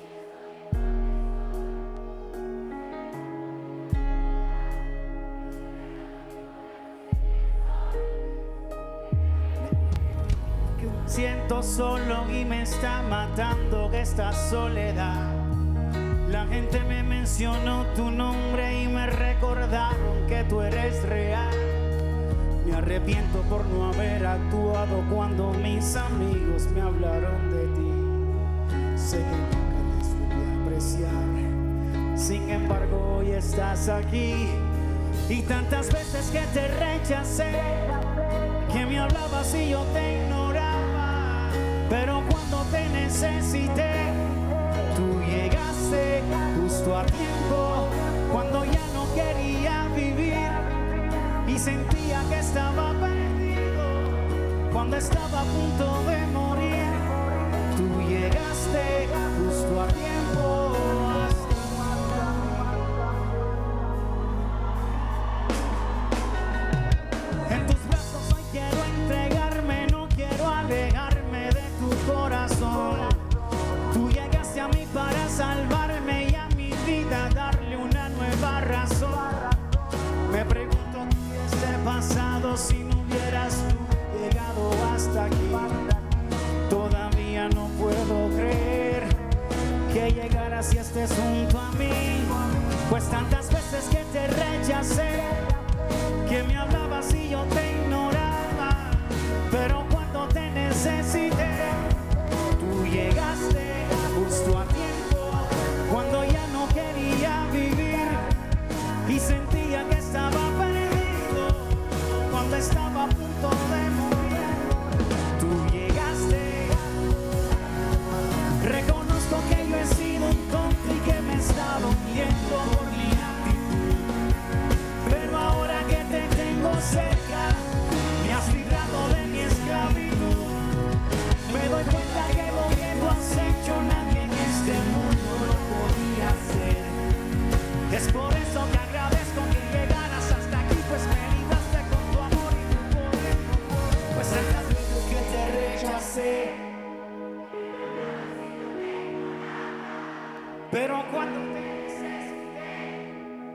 siento solo y me está matando esta soledad. La gente me mencionó tu nombre y me recordaron que tú eres real. Me arrepiento por no haber actuado cuando mis amigos me hablaron de ti. Sé que nunca te supe apreciar, sin embargo hoy estás aquí. Y tantas veces que te rechacé, que me hablabas y yo te ignoraba, pero cuando te necesité, tú llegaste justo a tiempo, cuando ya no quería vivir y sentía que estaba perdido, cuando estaba a punto de morir, tú llegaste justo a tiempo. En tus brazos hoy quiero entregarme, no quiero alejarme de tu corazón. Tú llegaste a mí para salvarme y a mi vida darle una nueva razón. Me pregunto qué hubiese pasado si no hubieras tú llegado hasta aquí. Todavía no puedo creer que llegaras y estés junto a mí, pues tantas veces que te rechacé, que me hablabas y yo te ignoraba, pero cuando te necesité, tú llegaste justo a tiempo, cuando ya no quería vivir y sentía que estaba perdido, cuando estaba a punto de morir, tú llegaste. Reconozco que yo he sido un tonto y que me he estado huyendo por mi actitud, pero ahora que te tengo cerca, me has librado de mi esclavitud. Me doy cuenta que lo que tú has hecho nadie en este mundo lo podía hacer. Es por eso que agradezco que llegaras hasta aquí, pues me libraste con tu amor y tu poder. Pues tantas veces que te rechacé, pero cuando te necesité,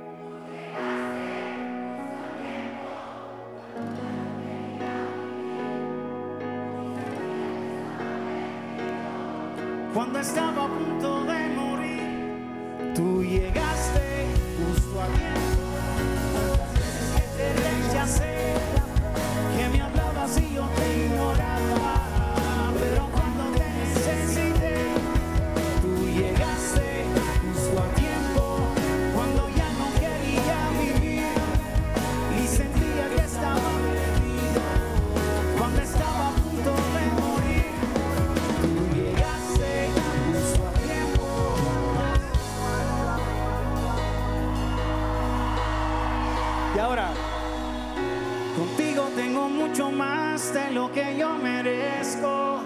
cuando estaba a punto de morir, tú llegaste justo a tiempo. Tantas veces que te rechacé, que me hablabas y yo te ignoraba, pero cuando te necesité, tú llegaste justo a tiempo, cuando ya no quería vivir y sentía que estaba perdido, cuando estaba a punto de morir, tú llegaste justo a tiempo. Y ahora, contigo tengo mucho más de lo que yo merezco.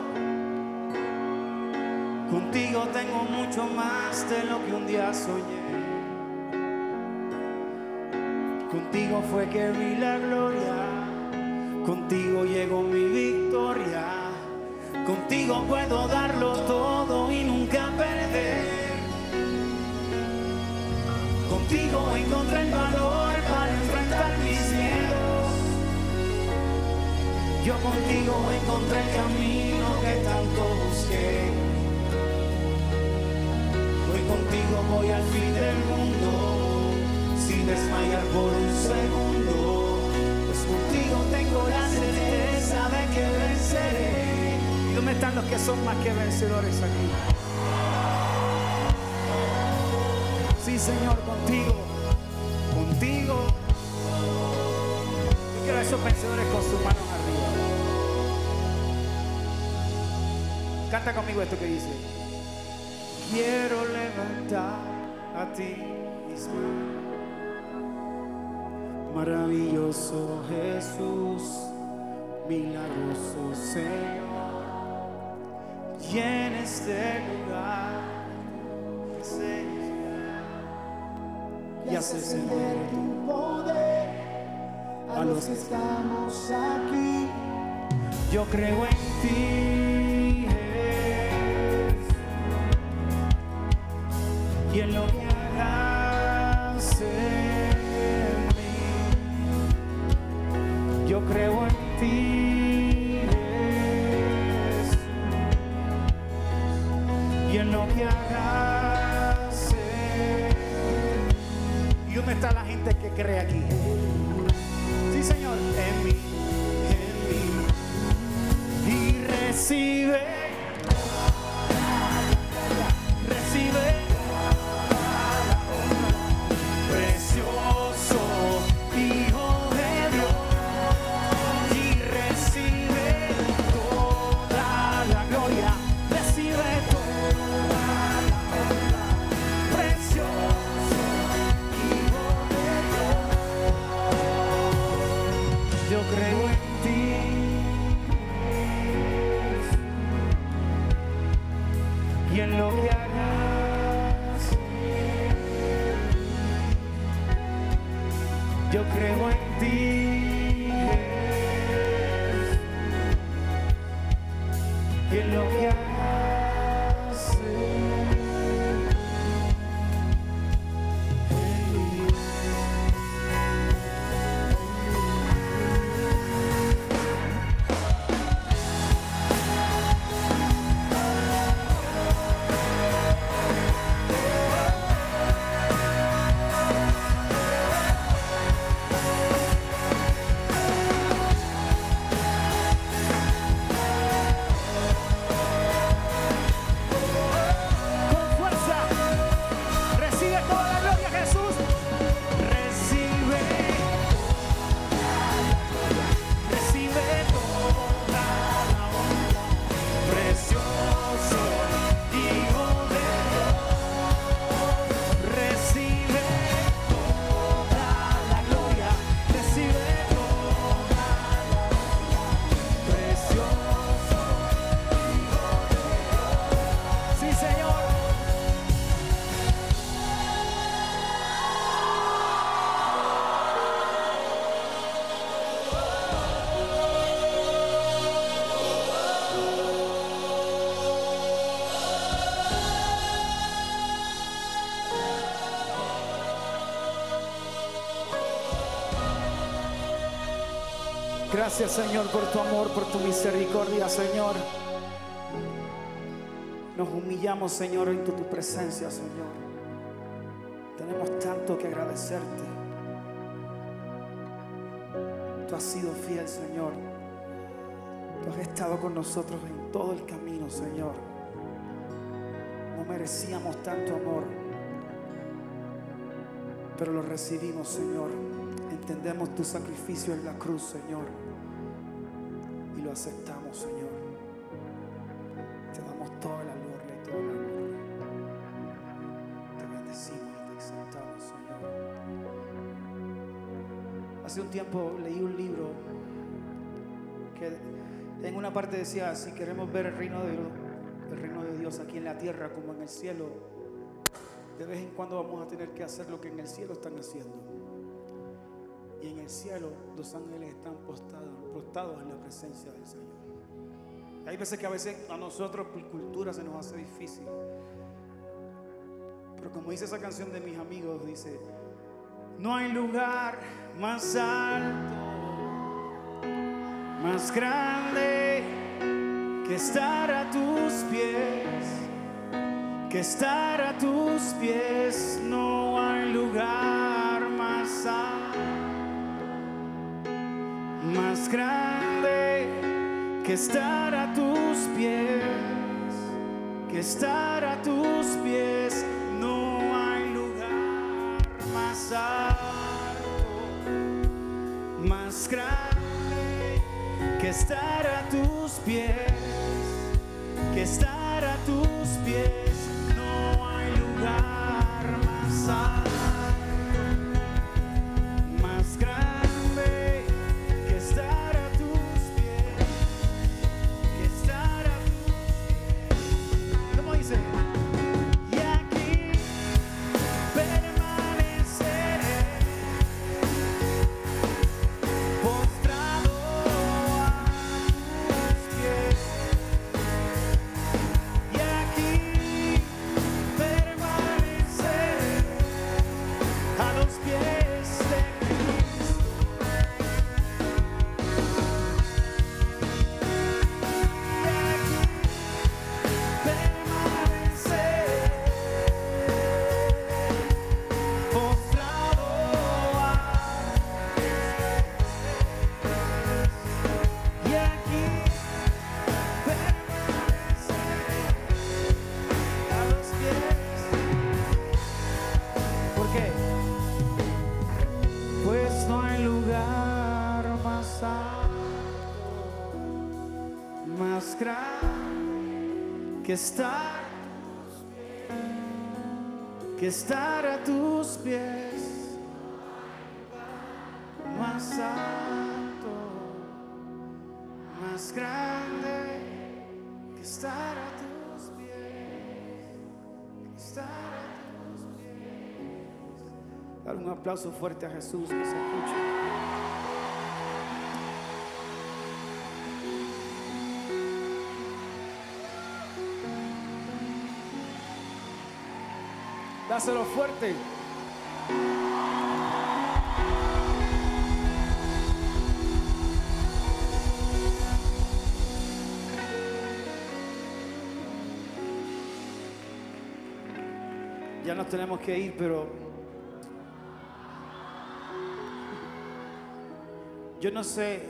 Contigo tengo mucho más de lo que un día soñé. Contigo fue que vi la gloria, contigo llegó mi victoria. Contigo puedo darlo todo y nunca perder. Contigo encontré el valor para enfrentar mis miedos. Yo contigo encontré el camino que tanto busqué. Hoy contigo voy al fin del mundo, sin desmayar por un segundo, pues contigo tengo la certeza de que venceré. ¿Y dónde están los que son más que vencedores aquí? Sí, Señor, contigo, contigo. Yo quiero a esos vencedores con sus manos arriba. Canta conmigo esto que dice: quiero levantar a ti mis manos Maravilloso Jesús, milagroso Señor, llena este lugar y haces ver tu poder a los que estamos aquí. Yo creo en ti, Jesús, y en lo que hagas en mí. Yo creo en ti, Jesús, y en lo que hagas en mí. ¿Y dónde está la gente que cree aquí? Sí, Señor, en mí. Y recibe precioso Hijo de Dios, y recibe toda la gloria, recibe toda la honra, precioso Hijo de Dios. Yo creo en ti. Y en lo que hagas, yo creo en ti, Jesús. Y en lo que hagas en mí. Gracias, Señor, por tu amor, por tu misericordia, Señor. Nos humillamos, Señor, en tu presencia, Señor. Tenemos tanto que agradecerte. Tú has sido fiel, Señor. Tú has estado con nosotros en todo el camino, Señor. No merecíamos tanto amor, pero lo recibimos, Señor. Entendemos tu sacrificio en la cruz, Señor, y lo aceptamos, Señor. Te damos toda la gloria y toda la gloria. Te bendecimos y te exaltamos, Señor. Hace un tiempo leí un libro que en una parte decía: si queremos ver el reino de Dios aquí en la tierra como en el cielo, de vez en cuando vamos a tener que hacer lo que en el cielo están haciendo. Y en el cielo los ángeles están postrados en la presencia del Señor. Hay veces que a nosotros por cultura se nos hace difícil. Pero como dice esa canción de mis amigos, dice: no hay lugar más alto, más grande que estar a tus pies, que estar a tus pies. No hay lugar más alto, más grande que estar a tus pies, que estar a tus pies. No hay lugar más alto, más grande que estar a tus pies, que estar a tus pies. No hay lugar más alto, más grande que estar a tus pies, más alto, más grande, que estar a tus pies, que estar a tus pies. Dale un aplauso fuerte a Jesús, que se escuche. Dáselo fuerte. Ya nos tenemos que ir, pero yo no sé.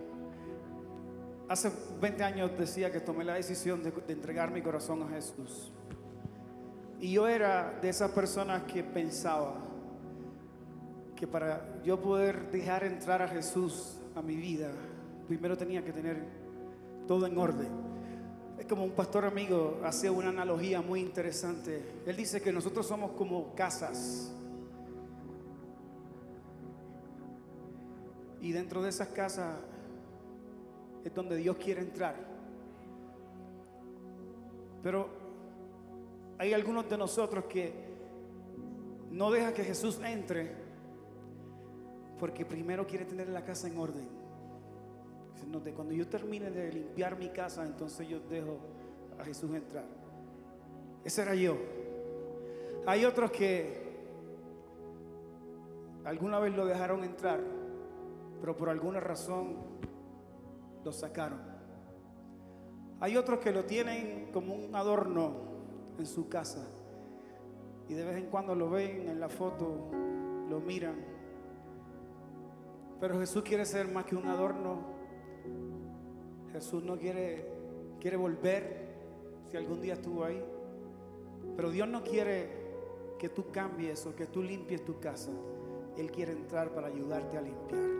Hace 20 años decía que tomé la decisión de entregar mi corazón a Jesús. Y yo era de esas personas que pensaba que para yo poder dejar entrar a Jesús a mi vida, primero tenía que tener todo en orden. Es como un pastor amigo hacía una analogía muy interesante. Él dice que nosotros somos como casas. Y dentro de esas casas es donde Dios quiere entrar. Pero hay algunos de nosotros que no dejan que Jesús entre porque primero quiere tener la casa en orden. Cuando yo termine de limpiar mi casa, entonces yo dejo a Jesús entrar. Ese era yo. Hay otros que alguna vez lo dejaron entrar, pero por alguna razón lo sacaron. Hay otros que lo tienen como un adorno en su casa y de vez en cuando lo ven en la foto, lo miran. Pero Jesús quiere ser más que un adorno. Jesús no quiere volver, si algún día estuvo ahí. Pero Dios no quiere que tú cambies o que tú limpies tu casa. Él quiere entrar para ayudarte a limpiarla.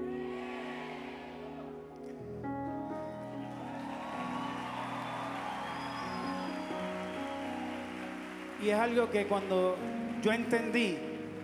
Y es algo que cuando yo entendí,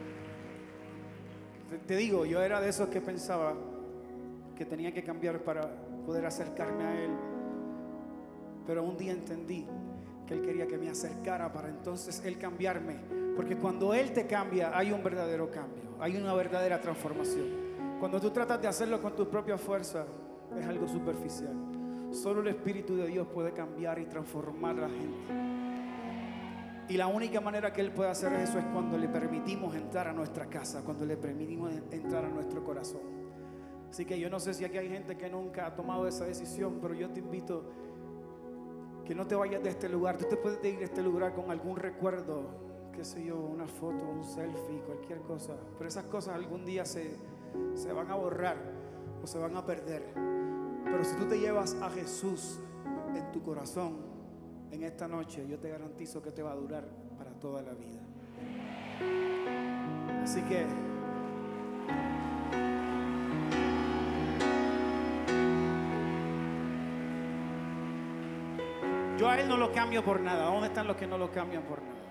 te digo, yo era de esos que pensaba que tenía que cambiar para poder acercarme a Él. Pero un día entendí que Él quería que me acercara para entonces Él cambiarme. Porque cuando Él te cambia, hay un verdadero cambio, hay una verdadera transformación. Cuando tú tratas de hacerlo con tu propia fuerza, es algo superficial. Solo el Espíritu de Dios puede cambiar y transformar a la gente. Y la única manera que Él puede hacer eso es cuando le permitimos entrar a nuestra casa, cuando le permitimos entrar a nuestro corazón. Así que yo no sé si aquí hay gente que nunca ha tomado esa decisión, pero yo te invito que no te vayas de este lugar. Tú te puedes ir de este lugar con algún recuerdo, qué sé yo, una foto, un selfie, cualquier cosa. Pero esas cosas algún día se van a borrar o se van a perder. Pero si tú te llevas a Jesús en tu corazón, en esta noche yo te garantizo que te va a durar para toda la vida. Así que yo a Él no lo cambio por nada. ¿Dónde están los que no lo cambian por nada?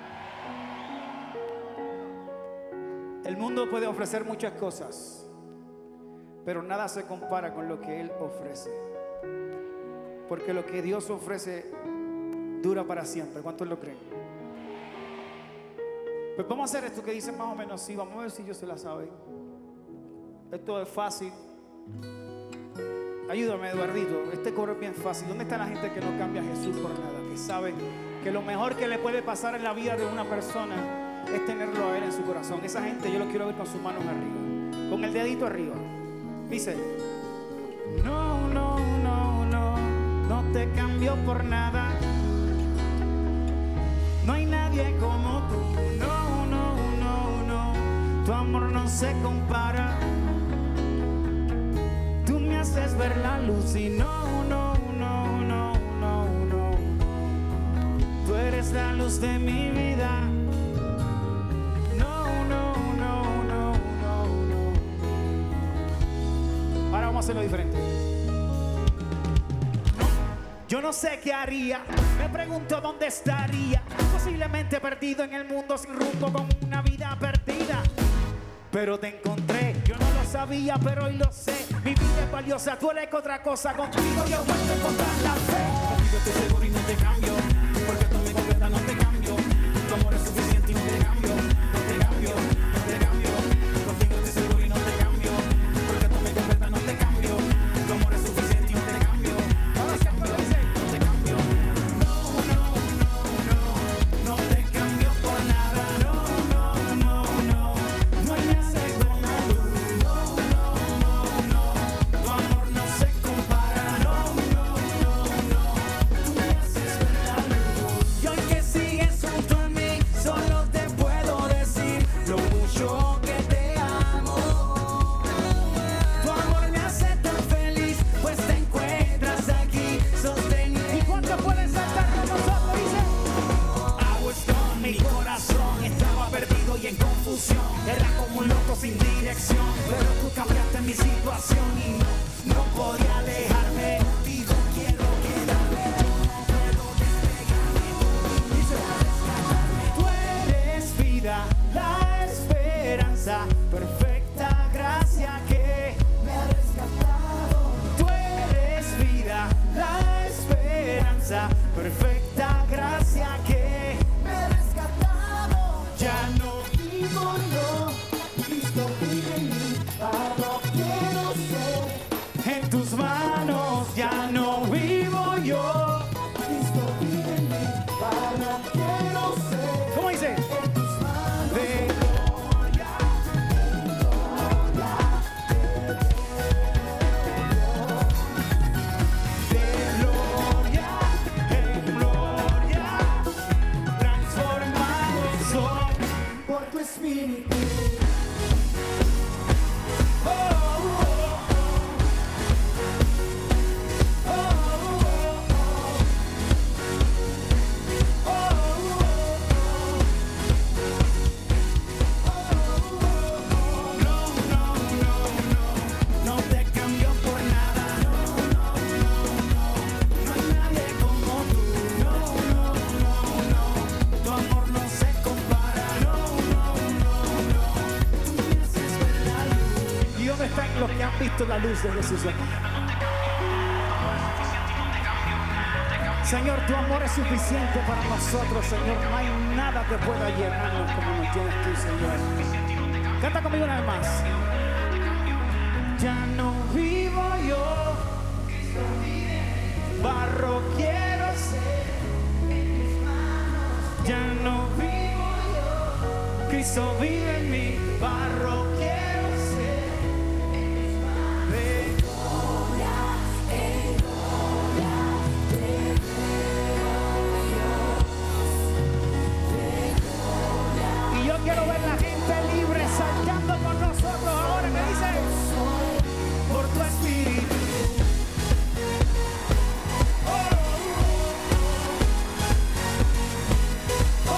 El mundo puede ofrecer muchas cosas, pero nada se compara con lo que Él ofrece. Porque lo que Dios ofrece dura para siempre. ¿Cuántos lo creen? Pues vamos a hacer esto que dicen más o menos así. Vamos a ver si ellos se la saben. Esto es fácil. Ayúdame, Eduardito. Este coro es bien fácil. ¿Dónde está la gente que no cambia a Jesús por nada? Que sabe que lo mejor que le puede pasar en la vida de una persona es tenerlo a Él en su corazón. Esa gente yo lo quiero ver con sus manos arriba, con el dedito arriba. Dice: no, no, no, no, no te cambio por nada. No hay nadie como tú. No, no, no, no, tu amor no se compara. Tú me haces ver la luz y no, no, no, no, no, no. Tú eres la luz de mi vida. No, no, no, no, no, no. Ahora vamos a hacerlo diferente. Yo no sé qué haría, me pregunto dónde estaría. Posiblemente perdido en el mundo sin rumbo con una vida perdida. Pero te encontré, yo no lo sabía, pero hoy lo sé. Mi vida es valiosa, tú eres otra cosa. Contigo yo vuelvo a encontrar la fe. Contigo estoy seguro y no te cambio, porque tú me completas, no te cambio. Tu amor es suficiente y no te cambio, no te cambio, no te cambio. Contigo estoy seguro y no te cambio, porque tú me completas, no te cambio. Tu amor es suficiente y no te cambio, no te cambio, no te cambio. No, no, no, no, no te cambio por nada. No, no, no, no, no hay nada como tú. No, no, no, no, tu amor no se compara. No, no, no, no, tú me haces ver la luz. Y hoy que sigues junto a mí, solo te puedo decir lo mucho que te amo. Tu amor me hace tan feliz, pues te encuentras aquí sostenido. ¿Y cuánto puedes saltar con nosotros? Dice: Agua está en mi corazón, estaba perdido y en confusión. Era como un loco sin dirección, pero tú cambiaste mi situación y no podía alejarme. Contigo quiero quedarme, yo no puedo despegarme. Dice: tú eres vida, la esperanza, perfecta gracia que me ha rescatado. Tú eres vida, la esperanza, perfecta gracia que me ha rescatado. Ya no vivo yo, Cristo vive en mí, ahora quiero ser en tus manos. Ya no vivo yo, Cristo vive en mí, ahora quiero ser. ¿Cómo dice? En tus manos. De gloria, en gloria, transformados son por tu espíritu. Oh, oh, oh, oh, oh, no, no, no, no, no te cambio por nada. No, no, no, no, no hay nadie como tú. No, no, no, no, tu amor no se compara. No, no, no, no, tú me haces ver la luz. ¿Y dónde están los que han visto la luz de Jesús aquí? Señor, tu amor es suficiente para nosotros, Señor. No hay nada que pueda llenarnos como nos llenas tú, Señor. Canta conmigo una vez más. Ya no vivo yo, barro quiero ser. Ya no vivo yo, Cristo vive en mí, barro quiero ser. De y yo quiero ver la gente libre saltando con nosotros ahora. Me dice: por tu espíritu. Oh, oh,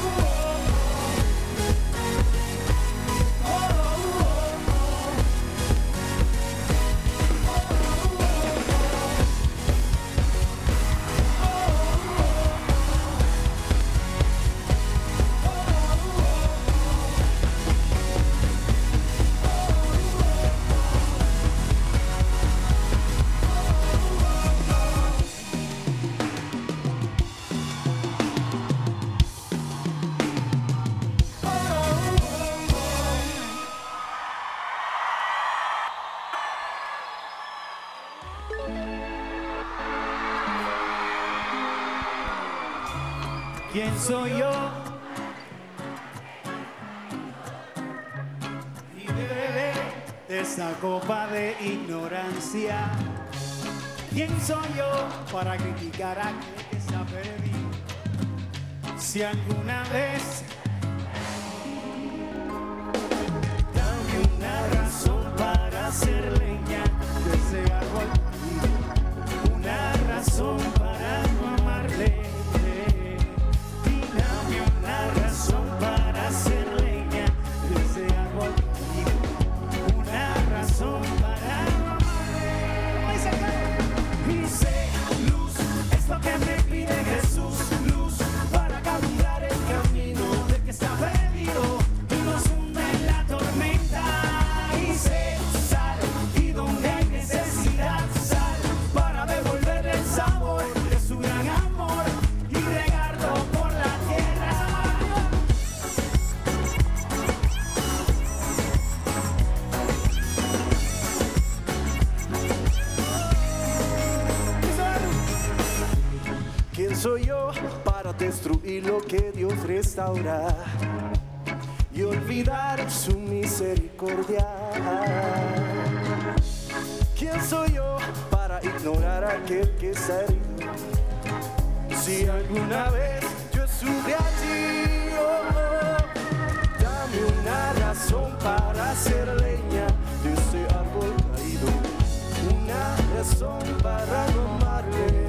¿quién soy yo? Y beberé de esa copa de ignorancia. ¿Quién soy yo para criticar a aquel que se ha perdido? Si alguna vez dame una razón para ser leña de ese árbol, una razón para no amarle. Dame una razón para ser leña de ese árbol, una razón para no amarle. Y sé luz ¿Quién soy yo para destruir lo que Dios restaura y olvidar su misericordia? ¿Quién soy yo para ignorar a aquel que se herido? Si alguna vez yo estuve allí, dame una razón para hacer leña de ese árbol caído, una razón para no amarle.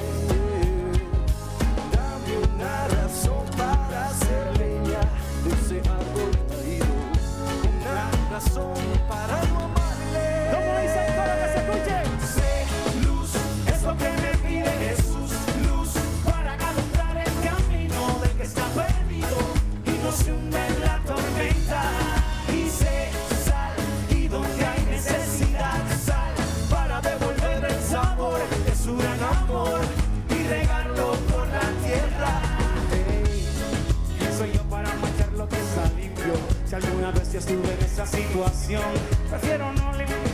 Dame una razón para hacer leña de ese árbol caído, una razón para no amarle. ¿Cómo dice el coro que se escuche? Sé luz, es lo que me pide Jesús, luz para alumbrar el camino del que está perdido y no se hunde en la tormenta. Y sé sal, y donde hay necesidad, sal para devolver el sabor de su gran amor y regarlo por la tierra. ¿Quién soy yo para manchar lo que está limpio? Si alguna vez yo estuve en esa situación, prefiero no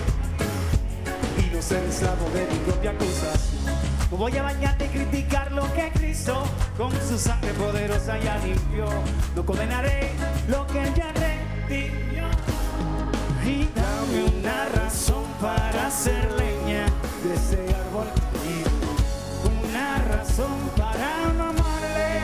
y no ser esclavo de mi propia acusación. No voy a bañarte y criticar lo que Cristo con su sangre poderosa ya limpió. No condenaré lo que Él ya redimió. Y dame una razón para hacer leña de ese árbol caído, una razón para no amarle.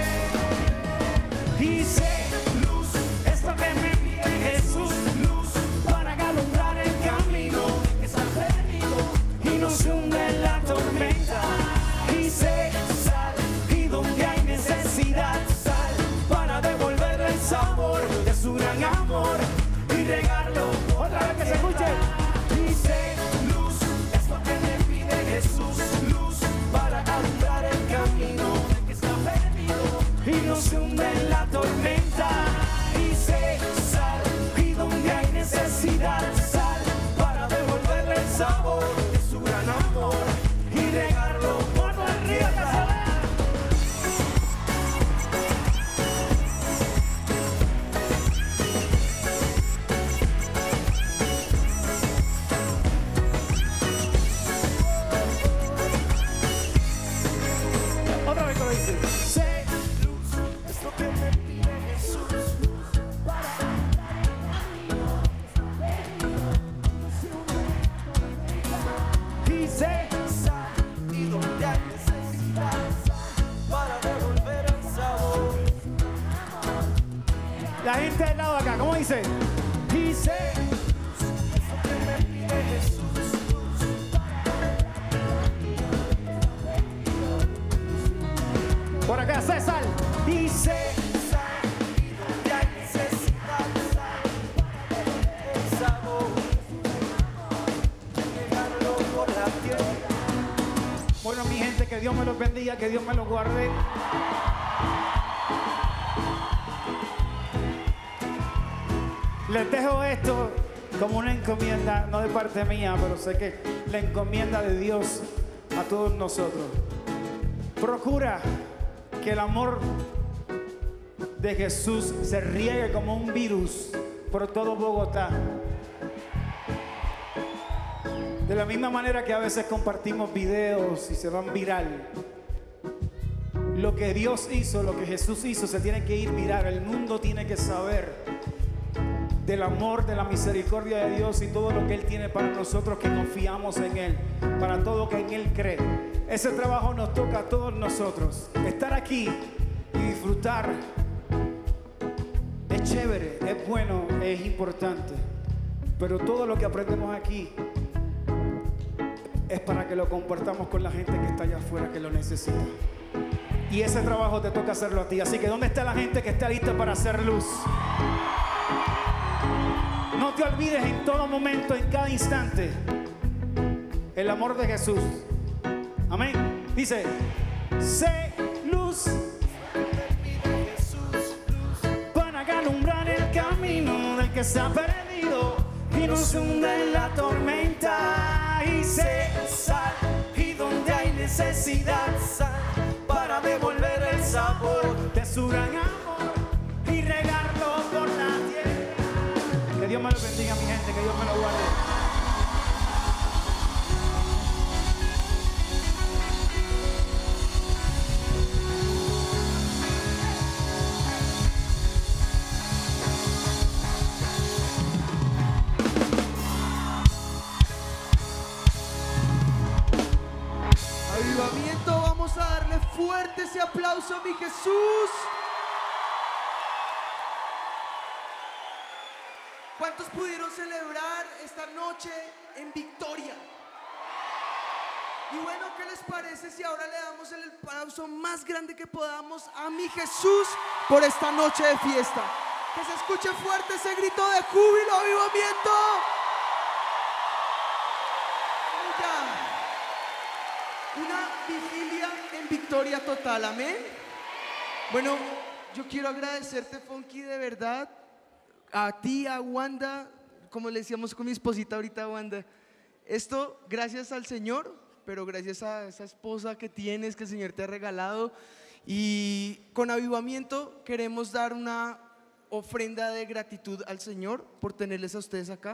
Y sé luz, es lo que me pide Jesús, luz para alumbrar el camino que está perdido y no se hunde en la tormenta. Y sé sal, y donde hay necesidad, sal para devolver el sabor de su gran amor y regarlo. Otra vez que se escuche. Y sé luz, es lo que me pide Jesús, luz para alumbrar el camino que está perdido y no se hunde en la tormenta. Y sé sal, y donde hay necesidad, sal para devolverle el sabor de su gran amor y regarlo por la tierra. Otra vez que lo dice. Sé luz, es lo que me pide Jesús, luz para Y sé. sal, y donde hay necesidad, sal para devolver el sabor. La gente del lado de acá, ¿cómo dice? Y sé. Es lo que me pide Jesús, Por acá, César. Y sé. sal, y donde hay necesidad, sal para devolver el sabor, regarlo por la tierra. Bueno, mi gente, que Dios me los bendiga, que Dios me los guarde. Les dejo esto como una encomienda, no de parte mía, pero sé que la encomienda de Dios a todos nosotros. Procura que el amor de Jesús se riegue como un virus por todo Bogotá. De la misma manera que a veces compartimos videos y se van viral. Lo que Dios hizo, lo que Jesús hizo, se tiene que ir viral. El mundo tiene que saber del amor, de la misericordia de Dios y todo lo que Él tiene para nosotros que confiamos en Él, para todo que en Él cree. Ese trabajo nos toca a todos nosotros. Estar aquí y disfrutar es chévere, es bueno, es importante. Pero todo lo que aprendemos aquí es para que lo compartamos con la gente que está allá afuera que lo necesita. Y ese trabajo te toca hacerlo a ti. Así que ¿dónde está la gente que está lista para hacer luz? No te olvides en todo momento, en cada instante, el amor de Jesús. Amén. Dice, sé luz para alumbrar el camino del que se ha perdido y no se hunde en la tormenta. Y sé sal, y donde hay necesidad, sal para devolver el sabor de su gran amor y regarlo por la tierra. Que Dios me lo bendiga, mi gente, que Dios me lo guarde. aplauso a mi Jesús. ¿Cuántos pudieron celebrar esta noche en victoria? Y bueno, ¿qué les parece si ahora le damos el aplauso más grande que podamos a mi Jesús por esta noche de fiesta? Que se escuche fuerte ese grito de júbilo, avivamiento. Una vigilia en victoria total, amén. Bueno, yo quiero agradecerte, Funky, de verdad, a ti, a Wanda, como le decíamos con mi esposita ahorita, Wanda. Esto gracias al Señor, pero gracias a esa esposa que tienes, que el Señor te ha regalado. Y con avivamiento queremos dar una ofrenda de gratitud al Señor por tenerles a ustedes acá.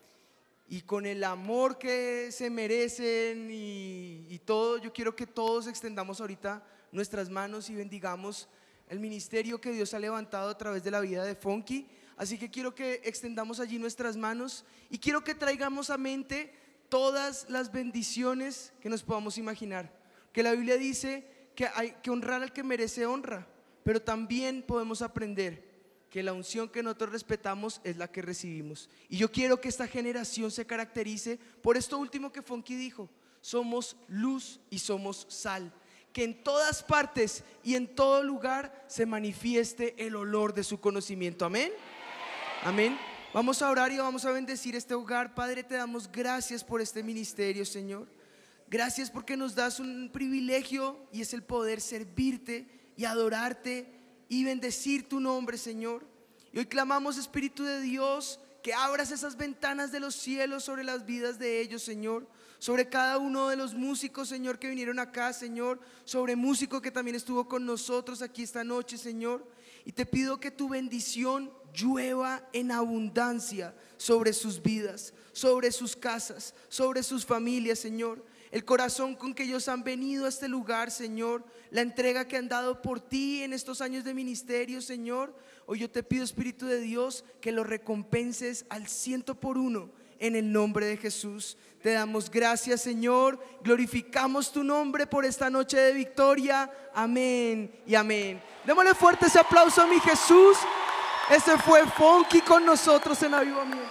Y con el amor que se merecen y todo, yo quiero que todos extendamos ahorita nuestras manos y bendigamos el ministerio que Dios ha levantado a través de la vida de Funky. Así que quiero que extendamos allí nuestras manos y quiero que traigamos a mente todas las bendiciones que nos podamos imaginar. Que la Biblia dice que hay que honrar al que merece honra, pero también podemos aprender que la unción que nosotros respetamos es la que recibimos. Y yo quiero que esta generación se caracterice por esto último que Funky dijo: somos luz y somos sal. Que en todas partes y en todo lugar se manifieste el olor de su conocimiento. Amén. Amén. Vamos a orar y vamos a bendecir este hogar. Padre, te damos gracias por este ministerio, Señor. Gracias porque nos das un privilegio y es el poder servirte y adorarte y bendecir tu nombre, Señor. Y hoy clamamos, Espíritu de Dios, que abras esas ventanas de los cielos sobre las vidas de ellos, Señor. Sobre cada uno de los músicos, Señor, que vinieron acá, Señor. Sobre músico que también estuvo con nosotros aquí esta noche, Señor. Y te pido que tu bendición llueva en abundancia sobre sus vidas, sobre sus casas, sobre sus familias, Señor. El corazón con que ellos han venido a este lugar, Señor, la entrega que han dado por ti en estos años de ministerio, Señor. Hoy yo te pido, Espíritu de Dios, que lo recompenses al 100% en el nombre de Jesús. Te damos gracias, Señor. Glorificamos tu nombre por esta noche de victoria. Amén y amén. Démosle fuerte ese aplauso a mi Jesús. Ese fue Funky con nosotros en avivamiento.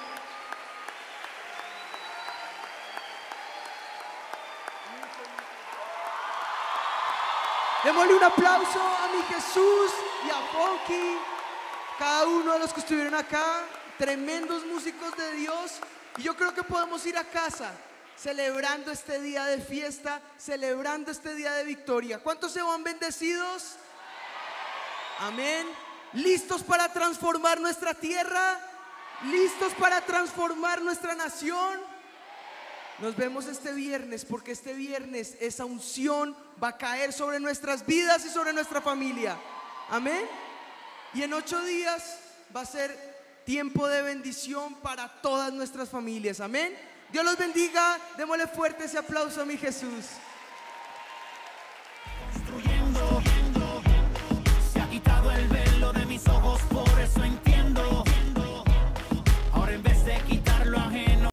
Démosle un aplauso a mi Jesús y a Funky, cada uno de los que estuvieron acá, tremendos músicos de Dios. Y yo creo que podemos ir a casa celebrando este día de fiesta, celebrando este día de victoria. ¿Cuántos se van bendecidos? Amén. ¿Listos para transformar nuestra tierra? ¿Listos para transformar nuestra nación? Nos vemos este viernes, porque este viernes esa unción va a caer sobre nuestras vidas y sobre nuestra familia. Amén. Y en 8 días va a ser tiempo de bendición para todas nuestras familias. Amén. Dios los bendiga. Démosle fuerte ese aplauso a mi Jesús.